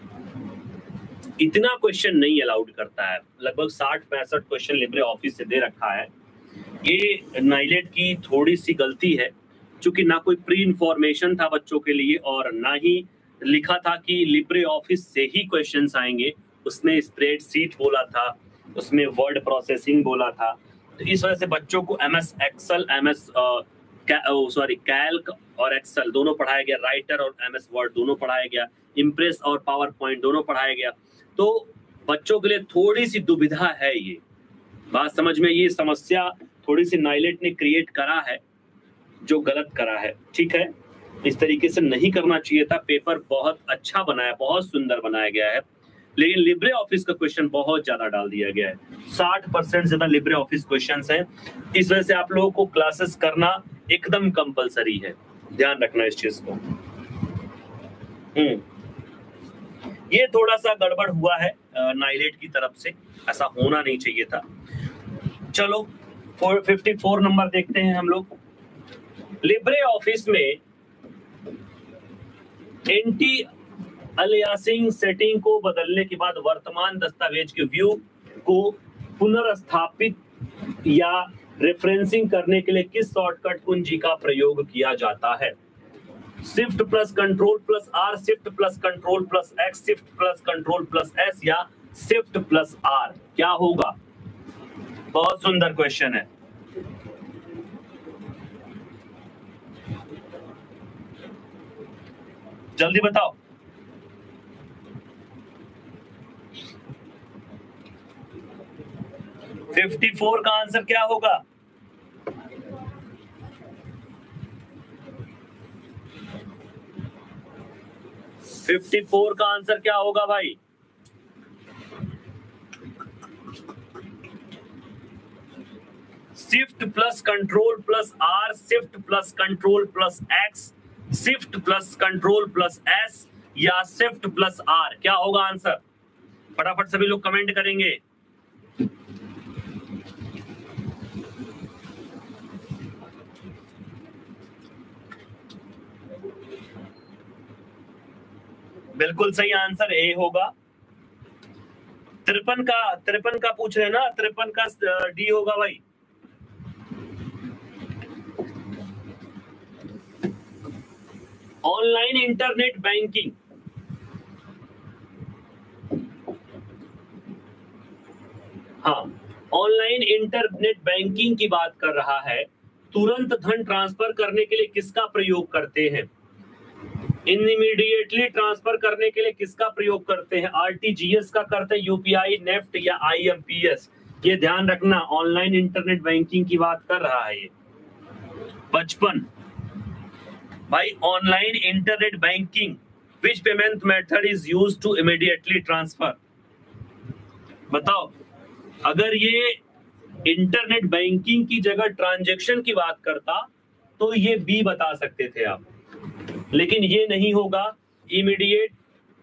इतना क्वेश्चन नहीं अलाउड करता है, लगभग 60-65 क्वेश्चन लिब्रे ऑफिस से दे रखा है। ये नाइलेट की थोड़ी सी गलती है, क्योंकि ना कोई प्री इंफॉर्मेशन था बच्चों के लिए और ना ही लिखा था कि लिब्रे ऑफिस से ही क्वेश्चंस आएंगे, उसमें स्प्रेडशीट बोला था, उसमें वर्ड प्रोसेसिंग बोला था। तो इस वजह से बच्चों को एमएस एक्सेल, कैल्क और एक्सेल दोनों पढ़ाया गया, राइटर और एमएस वर्ड दोनों पढ़ाया गया, इम्प्रेस और पावर पॉइंट दोनों पढ़ाया गया। तो बच्चों के लिए थोड़ी सी दुविधा है, ये बात समझ में, ये समस्या थोड़ी सी नाइलेट ने क्रिएट करा है, जो गलत करा है। ठीक है, इस तरीके से नहीं करना चाहिए था। पेपर बहुत अच्छा बनाया, बहुत सुंदर बनाया गया है, लेकिन लिब्रे ऑफिस का क्वेश्चन बहुत ज्यादा डाल दिया गया है। 60% ज्यादा लिब्रे ऑफिस क्वेश्चंस हैं। इस वजह से आप लोगों को क्लासेस करना एकदम कंपलसरी है, ध्यान रखना इस चीज को। ये थोड़ा सा गड़बड़ हुआ है नाइलेट की तरफ से, ऐसा होना नहीं चाहिए था। चलो 54 नंबर देखते हैं हम लोग। लिब्रे ऑफिस में एंटी अलियासिंग सेटिंग को बदलने के बाद वर्तमान दस्तावेज के व्यू को पुनर्स्थापित या रेफरेंसिंग करने के लिए किस शॉर्टकट कुंजी का प्रयोग किया जाता है? Shift plus control plus R, shift plus control plus X, shift plus control plus S या शिफ्ट प्लस आर, क्या होगा? बहुत सुंदर क्वेश्चन है। जल्दी बताओ। फिफ्टी 54 का आंसर क्या होगा? फिफ्टी 54 का आंसर क्या होगा भाई? Shift plus control plus R, shift plus control plus X, shift plus control plus S या शिफ्ट प्लस आर, क्या होगा आंसर? फटाफट सभी लोग कमेंट करेंगे। बिल्कुल सही आंसर ए होगा। 53 का पूछ रहे हैं ना, 53 का डी होगा भाई। ऑनलाइन इंटरनेट बैंकिंग, हाँ, ऑनलाइन इंटरनेट बैंकिंग की बात कर रहा है। तुरंत धन ट्रांसफर करने के लिए किसका प्रयोग करते हैं? इमीडिएटली ट्रांसफर करने के लिए किसका प्रयोग करते हैं? आरटीजीएस का करते हैं, यूपीआई, नेफ्ट या आईएमपीएस? ये ध्यान रखना, ऑनलाइन इंटरनेट बैंकिंग की बात कर रहा है ये। 55 भाई, online internet banking, which payment method is used to immediately transfer? बताओ, अगर ये इंटरनेट बैंकिंग की जगह ट्रांजैक्शन की बात करता तो ये बी बता सकते थे आप, लेकिन ये नहीं होगा, इमीडिएट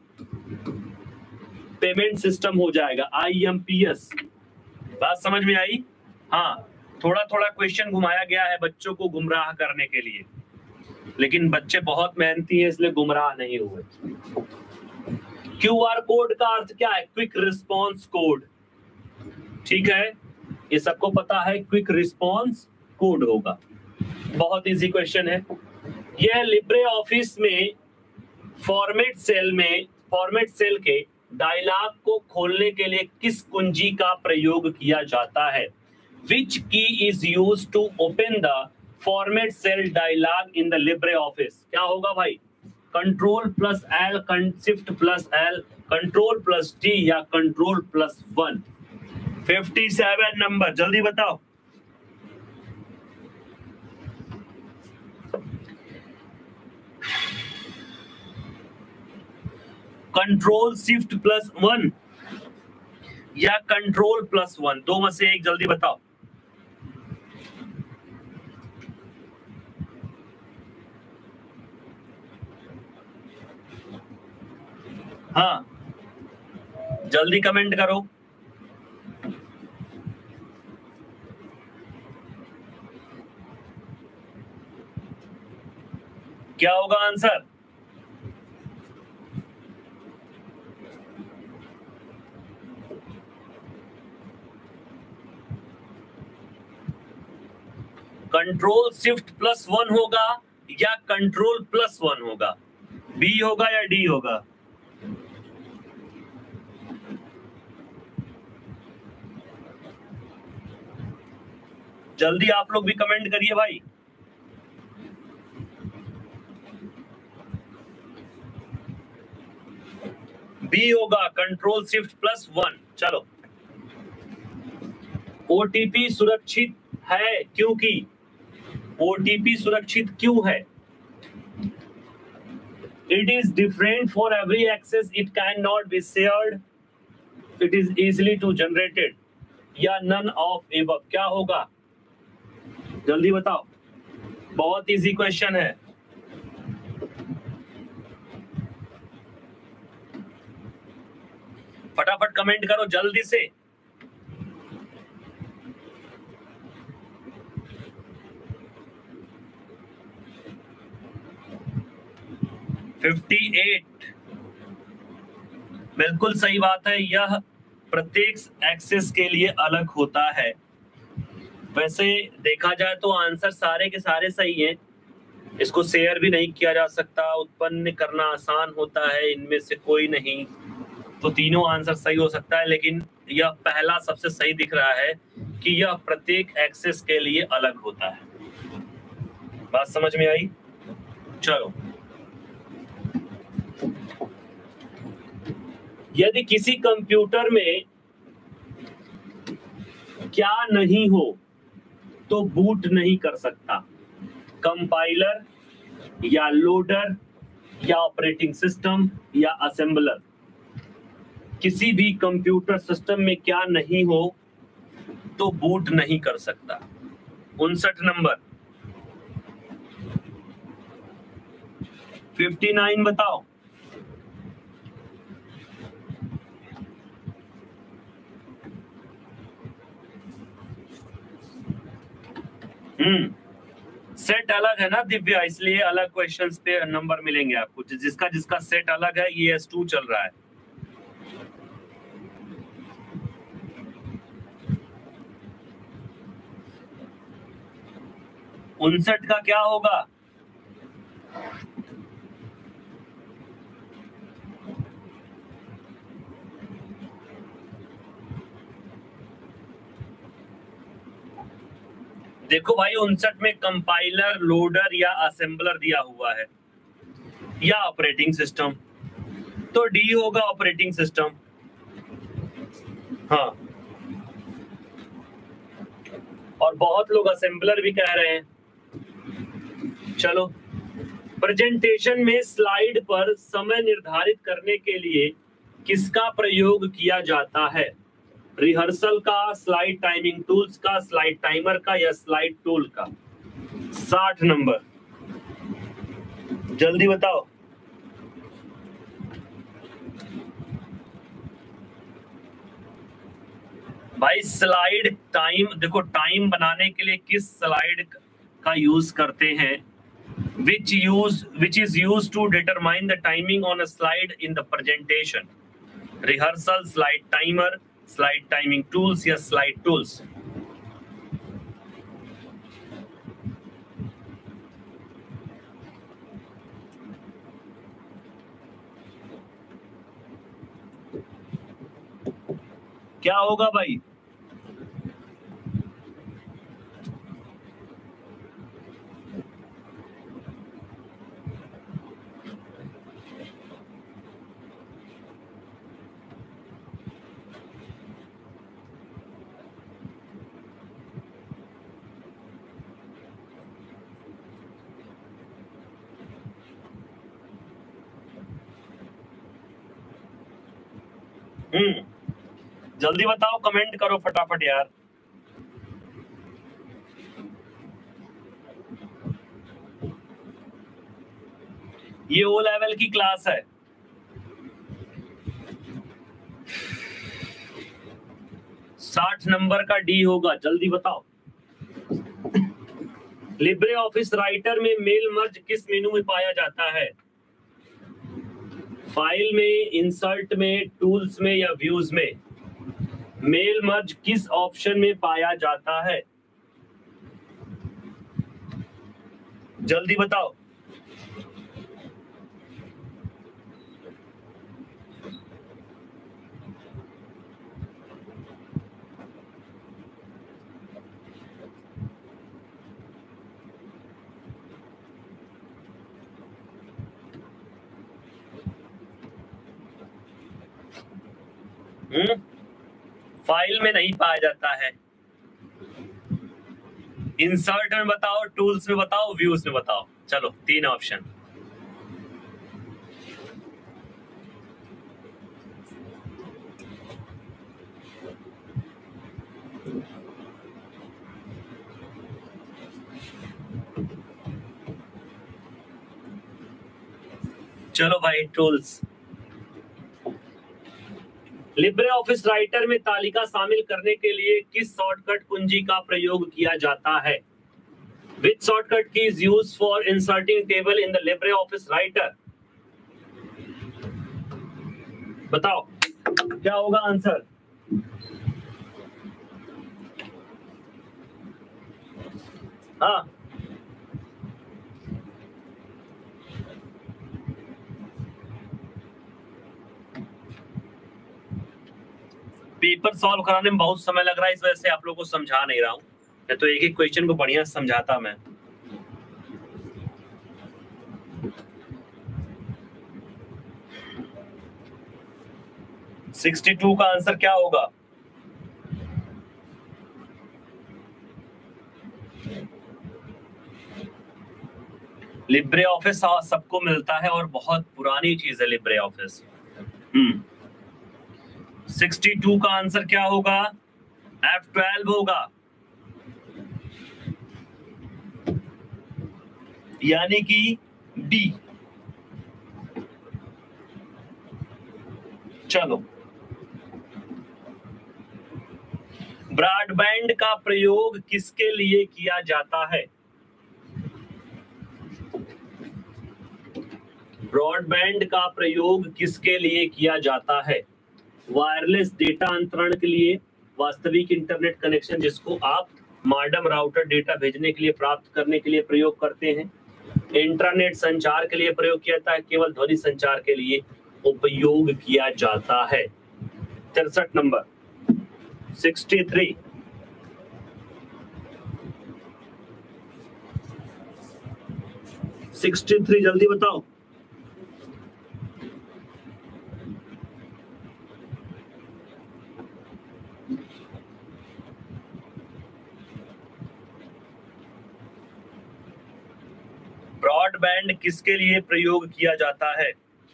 पेमेंट सिस्टम हो जाएगा, आईएमपीएस। बात समझ में आई? हाँ, थोड़ा थोड़ा क्वेश्चन घुमाया गया है बच्चों को गुमराह करने के लिए, लेकिन बच्चे बहुत मेहनती हैं इसलिए गुमराह नहीं हुए। क्यूआर कोड का अर्थ क्या है? क्विक रिस्पॉन्स कोड, ठीक है, ये सबको पता है, क्विक रिस्पॉन्स कोड होगा। बहुत इजी क्वेश्चन है। यह लिब्रे ऑफिस में फॉर्मेट सेल के डायलॉग को खोलने के लिए किस कुंजी का प्रयोग किया जाता है? Which key is used to open the format cell dialog in the Libre office? क्या होगा भाई? Control plus L, shift plus L, control plus T या कंट्रोल प्लस 1? 57 नंबर, जल्दी बताओ। कंट्रोल शिफ्ट प्लस 1 या कंट्रोल प्लस 1, दो में से एक, जल्दी बताओ। हाँ, जल्दी कमेंट करो। क्या होगा आंसर? कंट्रोल शिफ्ट प्लस 1 होगा या कंट्रोल प्लस 1 होगा? बी होगा या डी होगा? जल्दी आप लोग भी कमेंट करिए भाई। बी होगा, कंट्रोल शिफ्ट +1। चलो, ओटीपी सुरक्षित है क्योंकि ओटीपी सुरक्षित क्यों है? It is different for every access. It cannot be shared. It is easily to generated. या none of above। क्या होगा? जल्दी बताओ, बहुत इजी क्वेश्चन है। फटाफट कमेंट करो जल्दी से। बिल्कुल सही बात है, यह प्रत्येक एक्सेस के लिए अलग होता है। वैसे देखा जाए तो आंसर सारे के सारे सही हैं। इसको शेयर भी नहीं किया जा सकता, उत्पन्न करना आसान होता है, इनमें से कोई नहीं। तो तीनों आंसर सही हो सकता है, लेकिन यह पहला सबसे सही दिख रहा है कि यह प्रत्येक एक्सेस के लिए अलग होता है। बात समझ में आई? चलो, यदि किसी कंप्यूटर में क्या नहीं हो तो बूट नहीं कर सकता? कंपाइलर या लोडर या ऑपरेटिंग सिस्टम या असेंबलर। किसी भी कंप्यूटर सिस्टम में क्या नहीं हो तो बूट नहीं कर सकता। 59 नंबर। 59 बताओ। सेट अलग है ना दिव्या, इसलिए अलग क्वेश्चंस पे नंबर मिलेंगे आपको। जिसका जिसका सेट अलग है, ये S2 चल रहा है। उनसठ का क्या होगा? देखो भाई, 59 में कंपाइलर, लोडर या असेंबलर दिया हुआ है या ऑपरेटिंग सिस्टम, तो डी होगा, ऑपरेटिंग सिस्टम। हाँ, और बहुत लोग असेंबलर भी कह रहे हैं। चलो, प्रेजेंटेशन में स्लाइड पर समय निर्धारित करने के लिए किसका प्रयोग किया जाता है? रिहर्सल का, स्लाइड टाइमिंग टूल्स का, स्लाइड टाइमर का या स्लाइड टूल का? 60 नंबर। जल्दी बताओ। भाई स्लाइड टाइम, देखो टाइम बनाने के लिए किस स्लाइड का यूज करते हैं? which is used to determine the timing on a slide in the presentation? Rehearsal, slide timer, slide timing tools या slide tools? क्या होगा भाई? जल्दी बताओ, कमेंट करो फटाफट यार। ये ओ लेवल की क्लास है। साठ नंबर का डी होगा, जल्दी बताओ। लिब्रे ऑफिस राइटर में मेल मर्ज किस मेनू में पाया जाता है? फाइल में, इंसर्ट में, टूल्स में या व्यूज में? मेल मर्ज किस ऑप्शन में पाया जाता है? जल्दी बताओ। फाइल में नहीं पाया जाता है। इंसर्ट में बताओ, टूल्स में बताओ, व्यूज में बताओ। चलो 3 ऑप्शन। चलो भाई, टूल्स। लिब्रे ऑफिस राइटर में तालिका शामिल करने के लिए किस शॉर्टकट कुंजी का प्रयोग किया जाता है? Which shortcut key is used for inserting table in the LibreOffice Writer? बताओ क्या होगा आंसर? हाँ, पेपर सॉल्व कराने में बहुत समय लग रहा है, इस वजह से आप लोगों को समझा नहीं रहा हूं। मैं तो एक एक क्वेश्चन को बढ़िया समझाता मैं। । 62 का आंसर क्या होगा? लिब्रे ऑफिस सबको मिलता है और बहुत पुरानी चीज है लिब्रे ऑफिस। 62 का आंसर क्या होगा? F12 होगा, यानी कि डी। चलो, ब्रॉडबैंड का प्रयोग किसके लिए किया जाता है? ब्रॉडबैंड का प्रयोग किसके लिए किया जाता है? वायरलेस डेटा अंतरण के लिए, वास्तविक इंटरनेट कनेक्शन जिसको आप मॉडेम राउटर डेटा भेजने के लिए, प्राप्त करने के लिए प्रयोग करते हैं, इंटरनेट संचार के लिए प्रयोग किया जाता है, केवल ध्वनि संचार के लिए उपयोग किया जाता है। 63 नंबर। 63। जल्दी बताओ। ब्रॉडबैंड किसके लिए प्रयोग किया जाता है?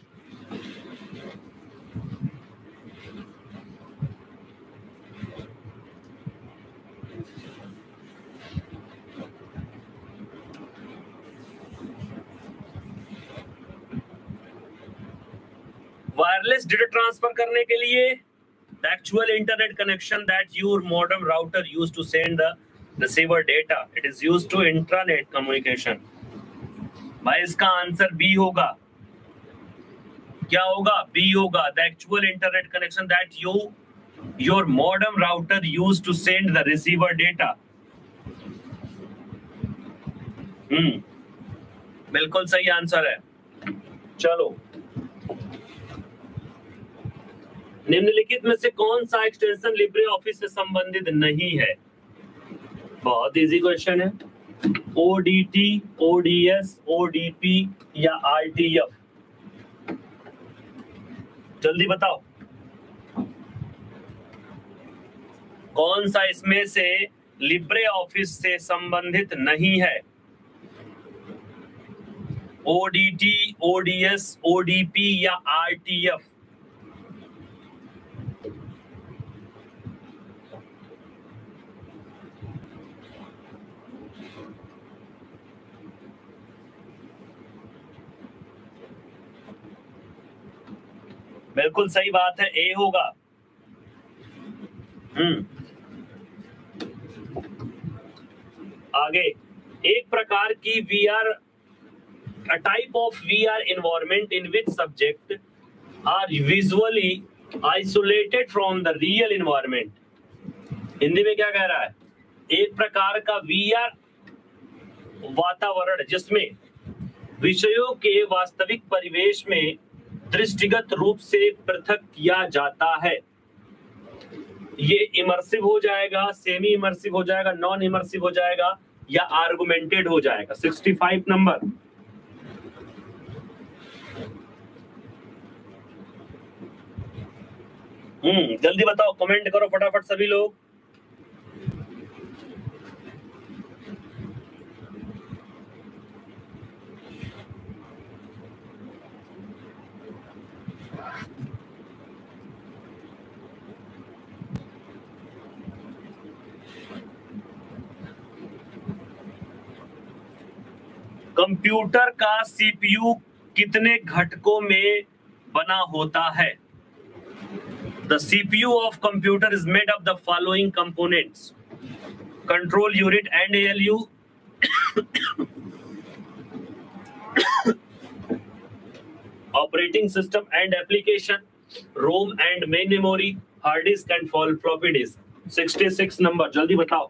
वायरलेस डेटा ट्रांसफर करने के लिए, the actual internet connection that your modem router used to send the receiver data, it is used to intranet communication। भाई इसका आंसर बी होगा। क्या होगा? बी होगा, the actual internet connection that your modem router used to send the receiver data। बिल्कुल सही answer है। चलो, निम्नलिखित में से कौन सा एक्सटेंशन लिब्रे ऑफिस से संबंधित नहीं है? बहुत इजी क्वेश्चन है। ओडीटी, ओडीएस, ओडीपी या आरटीएफ? जल्दी बताओ कौन सा इसमें से लिब्रे ऑफिस से संबंधित नहीं है? ओडीटी, ओडीएस, ओडीपी या आरटीएफ? बिल्कुल सही बात है, ए होगा। आगे, एक प्रकार की VR, a type of VR environment in which subject are visually isolated from the real environment। Hindi में क्या कह रहा है? एक प्रकार का VR वातावरण जिसमें विषयों के वास्तविक परिवेश में दृष्टिगत रूप से पृथक किया जाता है। ये इमर्सिव हो जाएगा, सेमी इमर्सिव हो जाएगा, नॉन इमर्सिव हो जाएगा या आर्गुमेंटेड हो जाएगा। 65 नंबर। जल्दी बताओ, कमेंट करो फटाफट सभी लोग। कंप्यूटर का सीपीयू कितने घटकों में बना होता है? The CPU of computer is made of the following components: control unit and ALU, operating system and application, ROM and main memory, hard disk and floppy disk. 66 number, जल्दी बताओ।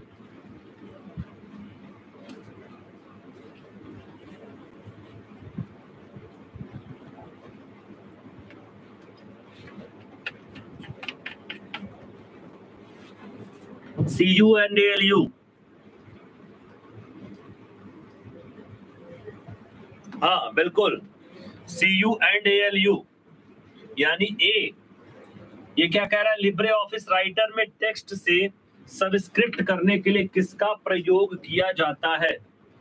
CU and ALU, हाँ बिल्कुल, CU and ALU यानी A। ये क्या कह रहा है? लिब्रे ऑफिस राइटर में टेक्स्ट से सबस्क्रिप्ट करने के लिए किसका प्रयोग किया जाता है?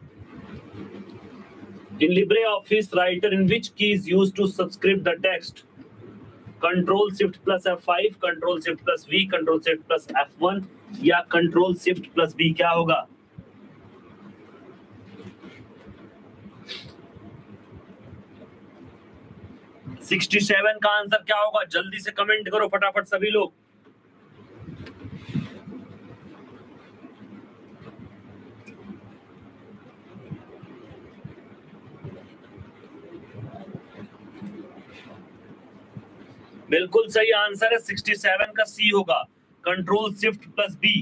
In LibreOffice Writer, in which key is used to subscript the text? Control Shift plus F5, Control Shift plus V, Control Shift plus F1 या Control Shift plus B? क्या होगा? — 67 का आंसर क्या होगा? जल्दी से कमेंट करो फटाफट सभी लोग। बिल्कुल सही आंसर है 67 का सी होगा, कंट्रोल शिफ्ट प्लस बी।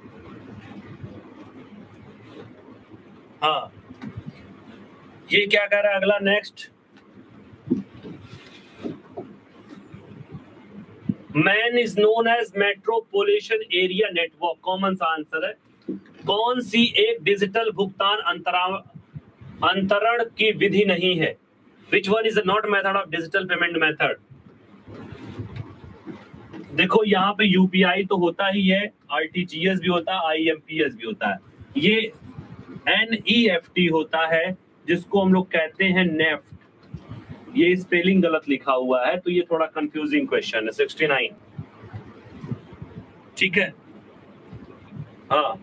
हाँ, ये क्या कह रहा है अगला? Next, MAN is known as metropolitan area network. Common सा आंसर है। कौन सी एक डिजिटल भुगतान अंतरण की विधि नहीं है? Which one is not method of digital payment method? देखो यहाँ पे यूपीआई तो होता ही है, आरटीजीएस भी होता है, आईएमपीएस भी होता है। ये एनईएफटी होता है जिसको हम लोग कहते हैं नेफ्ट। ये स्पेलिंग गलत लिखा हुआ है तो ये थोड़ा कंफ्यूजिंग क्वेश्चन है। 69 ठीक है। हाँ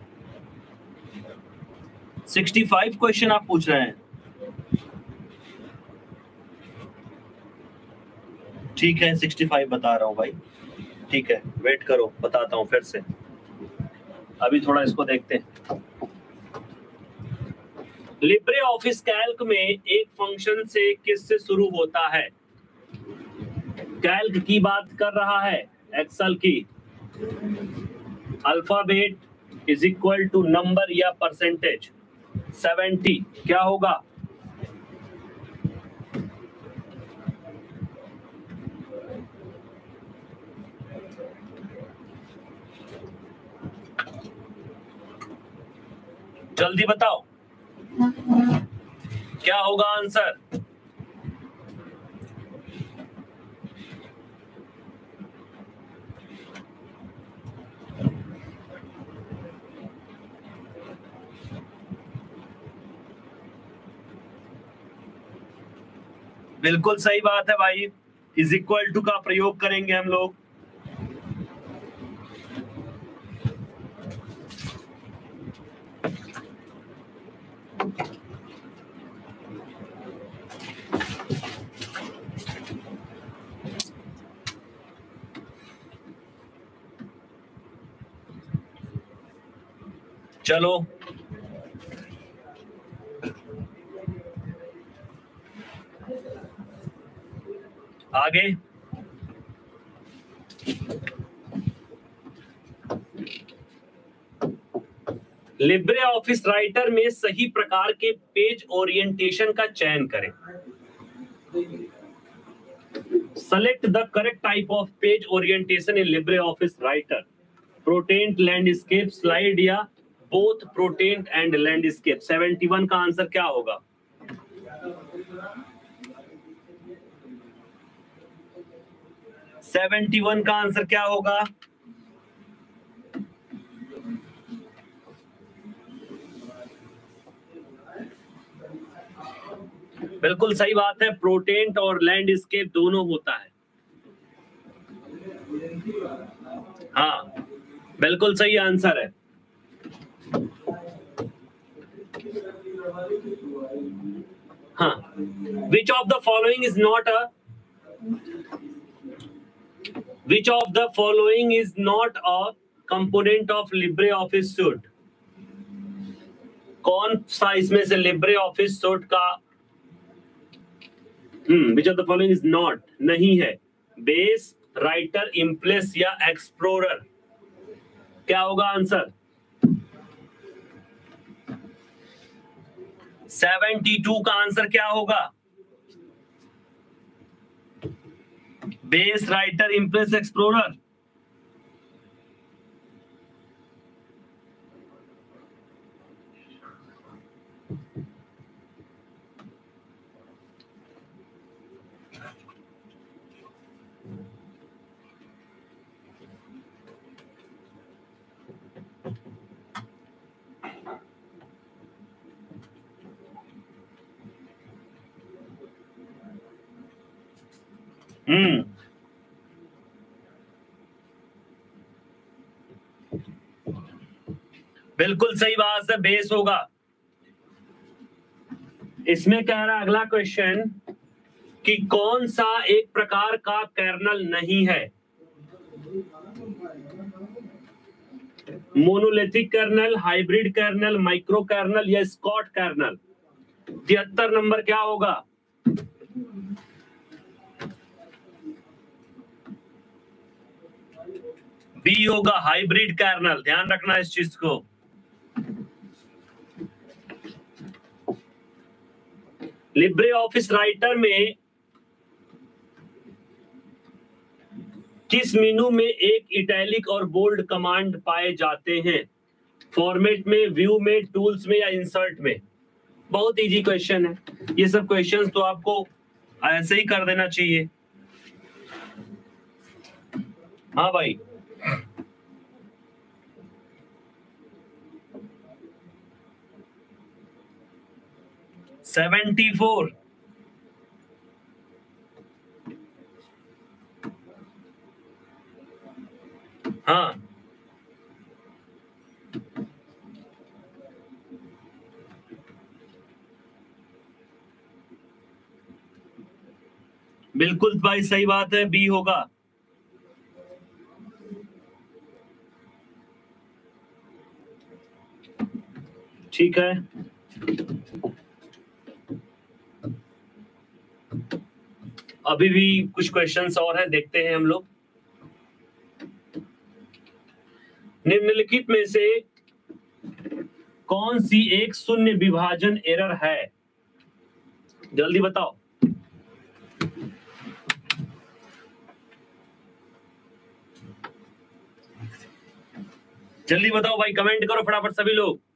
65 क्वेश्चन आप पूछ रहे हैं। ठीक है 65 बता रहा हूं भाई। ठीक है वेट करो, बताता हूं फिर से। अभी थोड़ा इसको देखते हैं। लिब्रे ऑफिस कैल्क में एक फंक्शन से किससे शुरू होता है? कैल्क की बात कर रहा है, एक्सेल की। Alphabet is equal to number या परसेंटेज। 70 क्या होगा? जल्दी बताओ क्या होगा आंसर? बिल्कुल सही बात है भाई, इज इक्वल टू का प्रयोग करेंगे हम लोग। चलो आगे। लिब्रे ऑफिस राइटर में सही प्रकार के पेज ओरिएंटेशन का चयन करें। Select the correct type of page orientation in Libre office writer. Portrait, landscape, slide या बोथ प्रोटेंट एंड लैंडस्केप। 71 का आंसर क्या होगा? 71 का आंसर क्या होगा? बिल्कुल सही बात है, प्रोटेंट और लैंडस्केप दोनों होता है। हाँ, बिल्कुल सही आंसर है। हाँ, which of the following is not a component of LibreOffice suite? कौन सा इसमें से LibreOffice suite का which of the following is not नहीं है? बेस, राइटर, इम्प्रेस या एक्सप्लोरर? क्या होगा आंसर? 72 का आंसर क्या होगा? Base, Writer, Impress, Explorer? बिल्कुल सही बात है, बेस होगा। इसमें कह रहा है अगला क्वेश्चन कि कौन सा एक प्रकार का कर्नल नहीं है? Monolithic kernel, hybrid kernel, micro kernel या स्कॉट कर्नल? 73 नंबर क्या होगा? बी होगा, हाइब्रिड कर्नल। ध्यान रखना इस चीज को। लिब्रे ऑफिस राइटर में किस मेनू में एक इटैलिक और बोल्ड कमांड पाए जाते हैं? फॉर्मेट में, व्यू में, टूल्स में या इंसर्ट में? बहुत इजी क्वेश्चन है। ये सब क्वेश्चंस तो आपको ऐसे ही कर देना चाहिए। हाँ भाई, सेवेंटी 74। हाँ, बिल्कुल भाई सही बात है, बी होगा। ठीक है, अभी भी कुछ क्वेश्चंस और हैं, देखते हैं हम लोग। निम्नलिखित में से कौन सी एक शून्य विभाजन एरर है? जल्दी बताओ। जल्दी बताओ भाई, कमेंट करो फटाफट सभी लोग।